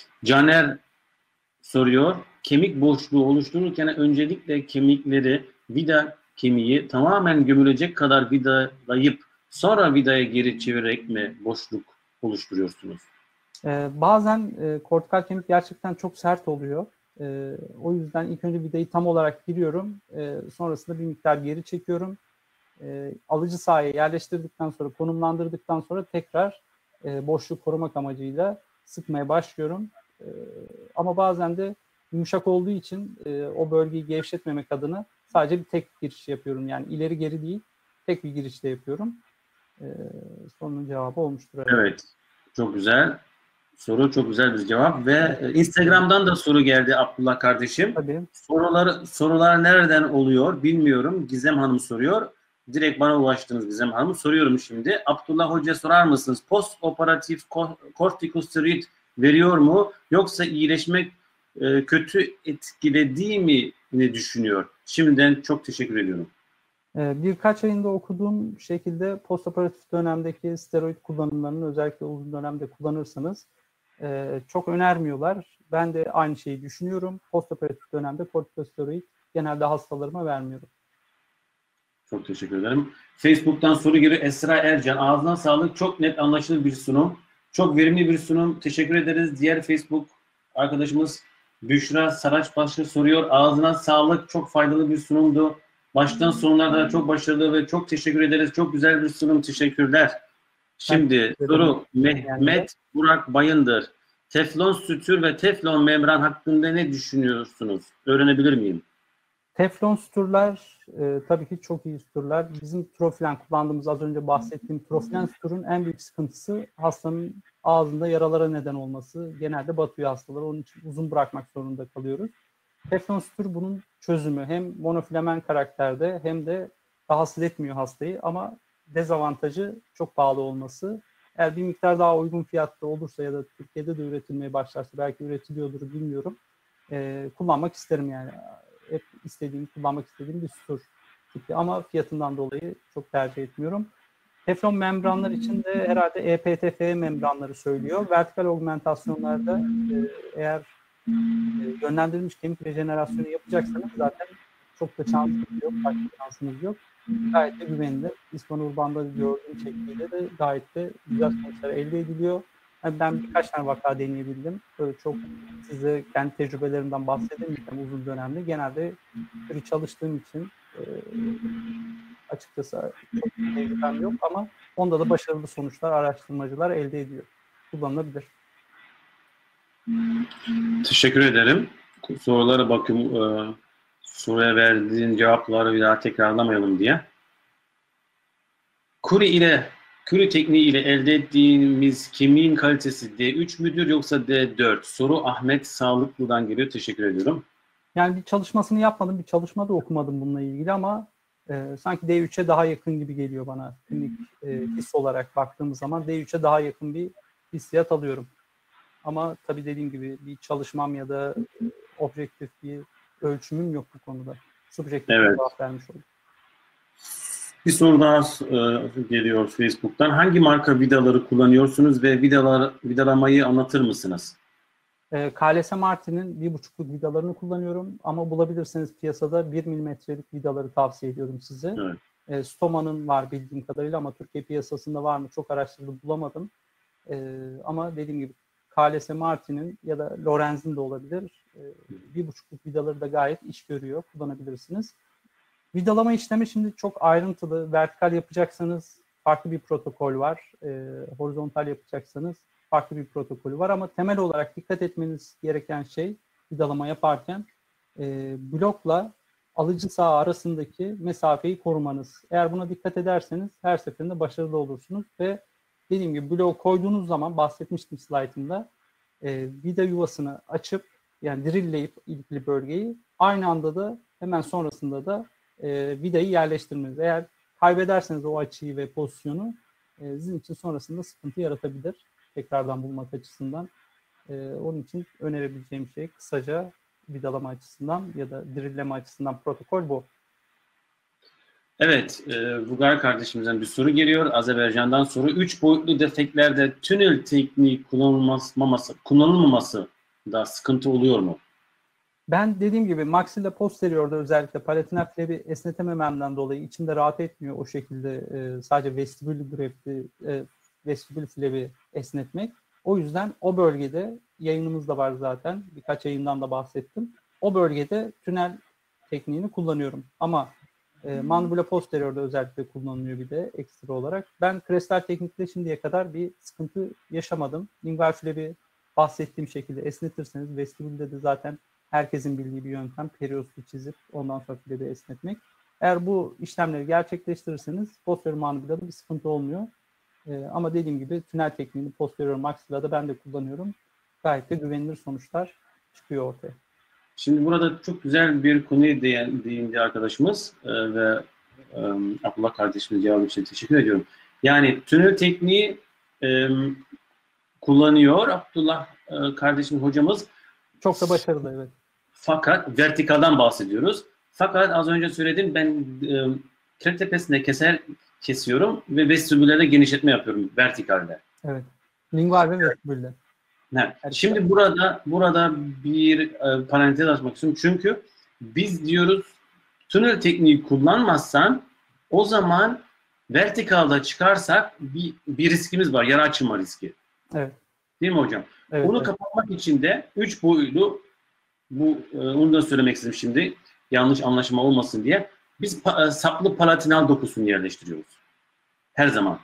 Caner soruyor. Kemik boşluğu oluştururken öncelikle kemikleri, vida kemiği tamamen gömülecek kadar vidalayıp sonra vidaya geri çevirerek mi boşluk oluşturuyorsunuz? Ee, bazen e, kortikal kemik gerçekten çok sert oluyor. E, o yüzden ilk önce vidayı tam olarak giriyorum. E, sonrasında bir miktar geri çekiyorum. E, alıcı sahaya yerleştirdikten sonra, konumlandırdıktan sonra tekrar e, boşluk korumak amacıyla sıkmaya başlıyorum. E, ama bazen de yumuşak olduğu için e, o bölgeyi gevşetmemek adına sadece bir tek giriş yapıyorum. Yani ileri geri değil, tek bir girişte yapıyorum. E, sorunun cevabı olmuştur herhalde. Evet. Çok güzel. Soru çok güzel bir cevap ve e, Instagram'dan da soru geldi Abdullah kardeşim. Tabii. Sorular sorular nereden oluyor bilmiyorum. Gizem Hanım soruyor. Direkt bana ulaştınız Gizem Hanım. Soruyorum şimdi. Abdullah Hoca sorar mısınız? Post operatif kortikosteroid veriyor mu? Yoksa iyileşmek e, kötü etkilediği mi ne düşünüyor? Şimdiden çok teşekkür ediyorum. Birkaç ayında okuduğum şekilde postoperatif dönemdeki steroid kullanımlarını özellikle uzun dönemde kullanırsanız çok önermiyorlar. Ben de aynı şeyi düşünüyorum. Postoperatif dönemde kortikosteroid genelde hastalarıma vermiyorum. Çok teşekkür ederim. Facebook'tan soru geliyor. Esra Ercan. Ağzına sağlık. Çok net, anlaşılır bir sunum. Çok verimli bir sunum. Teşekkür ederiz. Diğer Facebook arkadaşımız Büşra Saraçbaşı soruyor. Ağzına sağlık. Çok faydalı bir sunumdu. Baştan sonuna kadar çok başarılı ve çok teşekkür ederiz. Çok güzel bir sunum. Teşekkürler. Şimdi soru Mehmet Burak Bayındır. Teflon sütür ve teflon membran hakkında ne düşünüyorsunuz? Öğrenebilir miyim? Teflon sütürler e, tabii ki çok iyi sütürler. Bizim trofilen kullandığımız, az önce bahsettiğim trofilen sütürün en büyük sıkıntısı hastanın ağzında yaralara neden olması. Genelde batıyor hastaları. Onun için uzun bırakmak zorunda kalıyoruz. Teflon sütür bunun çözümü. Hem monofilament karakterde hem de rahatsız etmiyor hastayı ama dezavantajı çok pahalı olması. Eğer bir miktar daha uygun fiyatlı olursa ya da Türkiye'de de üretilmeye başlarsa, belki üretiliyordur bilmiyorum, e, kullanmak isterim yani. Hep istediğim, kullanmak istediğim bir sütür tipi ama fiyatından dolayı çok tercih etmiyorum. Teflon membranlar için de herhalde E P T F membranları söylüyor. Vertikal augmentasyonlarda e, eğer e, yönlendirilmiş kemik rejenerasyonu yapacaksanız zaten çok da şansınız yok, başka şansınız yok. Gayet de güvenilir. İspan Urban'da gördüğüm şekliyle de gayet de güzel sonuçlar elde ediliyor. Yani ben birkaç tane vaka deneyebildim. Böyle çok size kendi tecrübelerimden bahsedemeyeceğim uzun dönemde. Genelde free çalıştığım için e, açıkçası çok bir tecrübem yok ama onda da başarılı sonuçlar araştırmacılar elde ediyor. Kullanılabilir. Teşekkür ederim. Sorulara bakayım. E, soruya verdiğin cevapları bir daha tekrarlamayalım diye. Kuri ile Kuri tekniği ile elde ettiğimiz kemiğin kalitesi D üç müdür yoksa D dört? Soru Ahmet Sağlıklı'dan geliyor. Teşekkür ediyorum. Yani bir çalışmasını yapmadım, bir çalışma da okumadım bununla ilgili ama e, sanki D üçe daha yakın gibi geliyor bana. Klinik e, his olarak baktığımız zaman D üçe daha yakın bir hissiyat alıyorum. Ama tabii dediğim gibi bir çalışmam ya da e, objektif bir ölçümüm yok bu konuda. Subjektif Evet. bir cevap vermiş oldum. Bir soru daha e, geliyor Facebook'tan. Hangi marka vidaları kullanıyorsunuz ve vidalar, vidalamayı anlatır mısınız? E, K L S Martin'in bir buçukluk vidalarını kullanıyorum ama bulabilirseniz piyasada bir milimetrelik vidaları tavsiye ediyorum size. Evet. E, Stoma'nın var bildiğim kadarıyla ama Türkiye piyasasında var mı çok araştırdım bulamadım. E, ama dediğim gibi K L S Martin'in ya da Lorenz'in de olabilir. E, bir buçukluk vidaları da gayet iş görüyor. Kullanabilirsiniz. Vidalama işlemi şimdi çok ayrıntılı. Vertikal yapacaksanız farklı bir protokol var. E, horizontal yapacaksanız farklı bir protokolü var ama temel olarak dikkat etmeniz gereken şey vidalama yaparken e, blokla alıcı saha arasındaki mesafeyi korumanız. Eğer buna dikkat ederseniz her seferinde başarılı olursunuz ve dediğim gibi bloğu koyduğunuz zaman bahsetmiştim slaytımda e, vida yuvasını açıp yani dirilleyip ilgili bölgeyi aynı anda da hemen sonrasında da e, vidayı yerleştirmeniz. Eğer kaybederseniz o açıyı ve pozisyonu e, sizin için sonrasında sıkıntı yaratabilir. Tekrardan bulmak açısından. E, onun için önerebileceğim şey kısaca vidalama açısından ya da dirilleme açısından protokol bu. Evet, e, Vugar kardeşimizden bir soru geliyor. Azerbaycan'dan soru. Üç boyutlu defeklerde tünel tekniği kullanılmaması, kullanılmaması da sıkıntı oluyor mu? Ben dediğim gibi maxilla posteriorda özellikle palatinal flabi esnetemememden dolayı içimde rahat etmiyor o şekilde e, sadece vestibül grafti, e, vestibül flabi esnetmek. O yüzden o bölgede yayınımız da var zaten. Birkaç yayından da bahsettim. O bölgede tünel tekniğini kullanıyorum. Ama e, mandibula posteriorda özellikle kullanılıyor bir de ekstra olarak. Ben kristal teknikte şimdiye kadar bir sıkıntı yaşamadım. Lingual flabi bahsettiğim şekilde esnetirseniz vestibülde de zaten herkesin bildiği bir yöntem periostu çizip ondan sonra flabi esnetmek. Eğer bu işlemleri gerçekleştirirseniz posterior mandibulada bir sıkıntı olmuyor. Ee, ama dediğim gibi tünel tekniğini posterior maxilla'da ben de kullanıyorum. Gayet de güvenilir sonuçlar çıkıyor ortaya. Şimdi burada çok güzel bir konuya değindi arkadaşımız ee, ve e, Abdullah kardeşimiz cevabı için teşekkür ediyorum. Yani tünel tekniği e, kullanıyor Abdullah e, kardeşim hocamız. Çok da başarılı, evet. Fakat vertikaldan bahsediyoruz. Fakat az önce söyledim ben e, kürek tepesinde keser kesiyorum ve vestibüllerde genişletme yapıyorum vertikalde. Evet. Lingual ve vestibülle. Evet. Şimdi burada burada bir e, parantez açmak istiyorum. Çünkü biz diyoruz tünel tekniği kullanmazsan o zaman vertikalda çıkarsak bir, bir riskimiz var. Yara açılma riski. Evet. Değil mi hocam? Evet, Onu evet. kapatmak için de üç boyutlu bu e, onu da söylemek istedim şimdi. Yanlış anlaşılma olmasın diye. Biz pa, e, saplı palatinal dokusunu yerleştiriyoruz. Her zaman.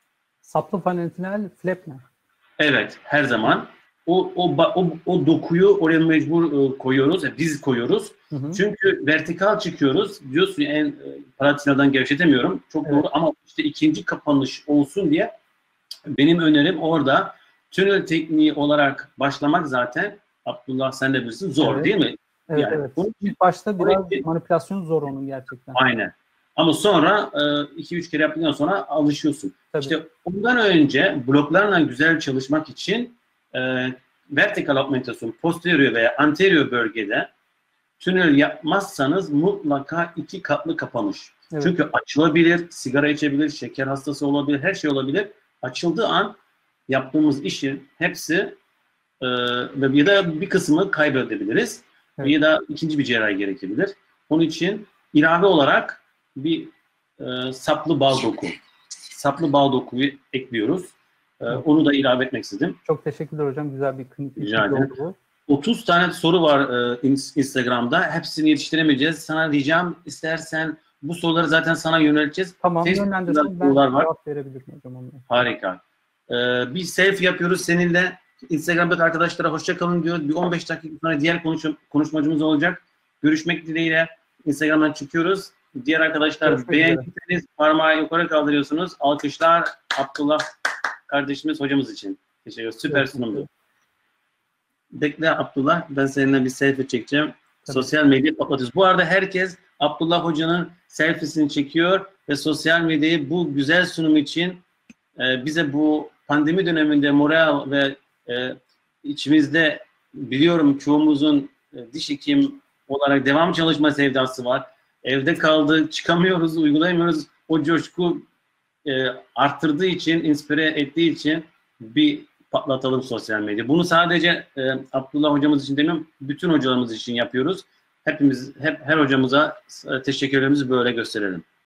Saplı palatinal flap ne? Evet, her zaman. O, o, o, o dokuyu oraya mecbur e, koyuyoruz, e, biz koyuyoruz. Hı hı. Çünkü vertikal çıkıyoruz. Diyorsun en e, palatinaldan gevşetemiyorum. Çok Evet. doğru ama işte ikinci kapanış olsun diye benim önerim orada tünel tekniği olarak başlamak zaten Abdullah sen de bilirsin zor Evet. değil mi? Evet, Yani evet. bunun- İlk başta biraz Orayı- manipülasyon zor onun gerçekten. Aynen. Ama sonra iki üç kere yaptıktan sonra alışıyorsun. Tabii. İşte ondan önce bloklarla güzel çalışmak için e, vertikal augmentasyon posterior veya anterior bölgede tünel yapmazsanız mutlaka iki katlı kapanış. Evet. Çünkü açılabilir, sigara içebilir, şeker hastası olabilir, her şey olabilir. Açıldığı an yaptığımız işin hepsi e, ya da bir kısmı kaybedebiliriz. Evet. Ya da ikinci bir cerrahi gerekebilir. Onun için ilave olarak bir e, saplı bağ doku. Saplı bağ dokuyu ekliyoruz. E, Evet. onu da ilave etmek istedim. Çok teşekkürler hocam. Güzel bir klinik Rica bilgi ederim. oldu. otuz tane soru var e, Instagram'da. Hepsini yetiştiremeyeceğiz. Sana ricam istersen bu soruları zaten sana yönelteceğiz. Tamam, Facebook'ta yönlendirsin. Ben sorular var. cevap verebilirim hocam onlara. Harika. E, bir selfie yapıyoruz seninle. Instagram'daki arkadaşlara hoşça kalın diyoruz. Bir on beş dakika sonra diğer konuş konuşmacımız olacak. Görüşmek dileğiyle Instagram'dan çıkıyoruz. Diğer arkadaşlar Görüşmek üzere. beğendiyseniz parmağı yukarı kaldırıyorsunuz. Alkışlar Abdullah kardeşimiz hocamız için. Teşekkür ederim. Süper Görüşmek sunumdu. üzere. Bekle Abdullah. Ben seninle bir selfie çekeceğim. Tabii. Sosyal medya patlatıyoruz. Bu arada herkes Abdullah Hoca'nın selfiesini çekiyor ve sosyal medyayı bu güzel sunum için e, bize bu pandemi döneminde moral ve e, içimizde biliyorum çoğumuzun e, diş hekim olarak devam çalışma sevdası var. Evde kaldı, çıkamıyoruz, uygulayamıyoruz. O coşku e, arttırdığı için, inspire ettiği için bir patlatalım sosyal medya. Bunu sadece e, Abdullah hocamız için demiyorum, bütün hocalarımız için yapıyoruz. Hepimiz, hep her hocamıza e, teşekkürlerimizi böyle gösterelim.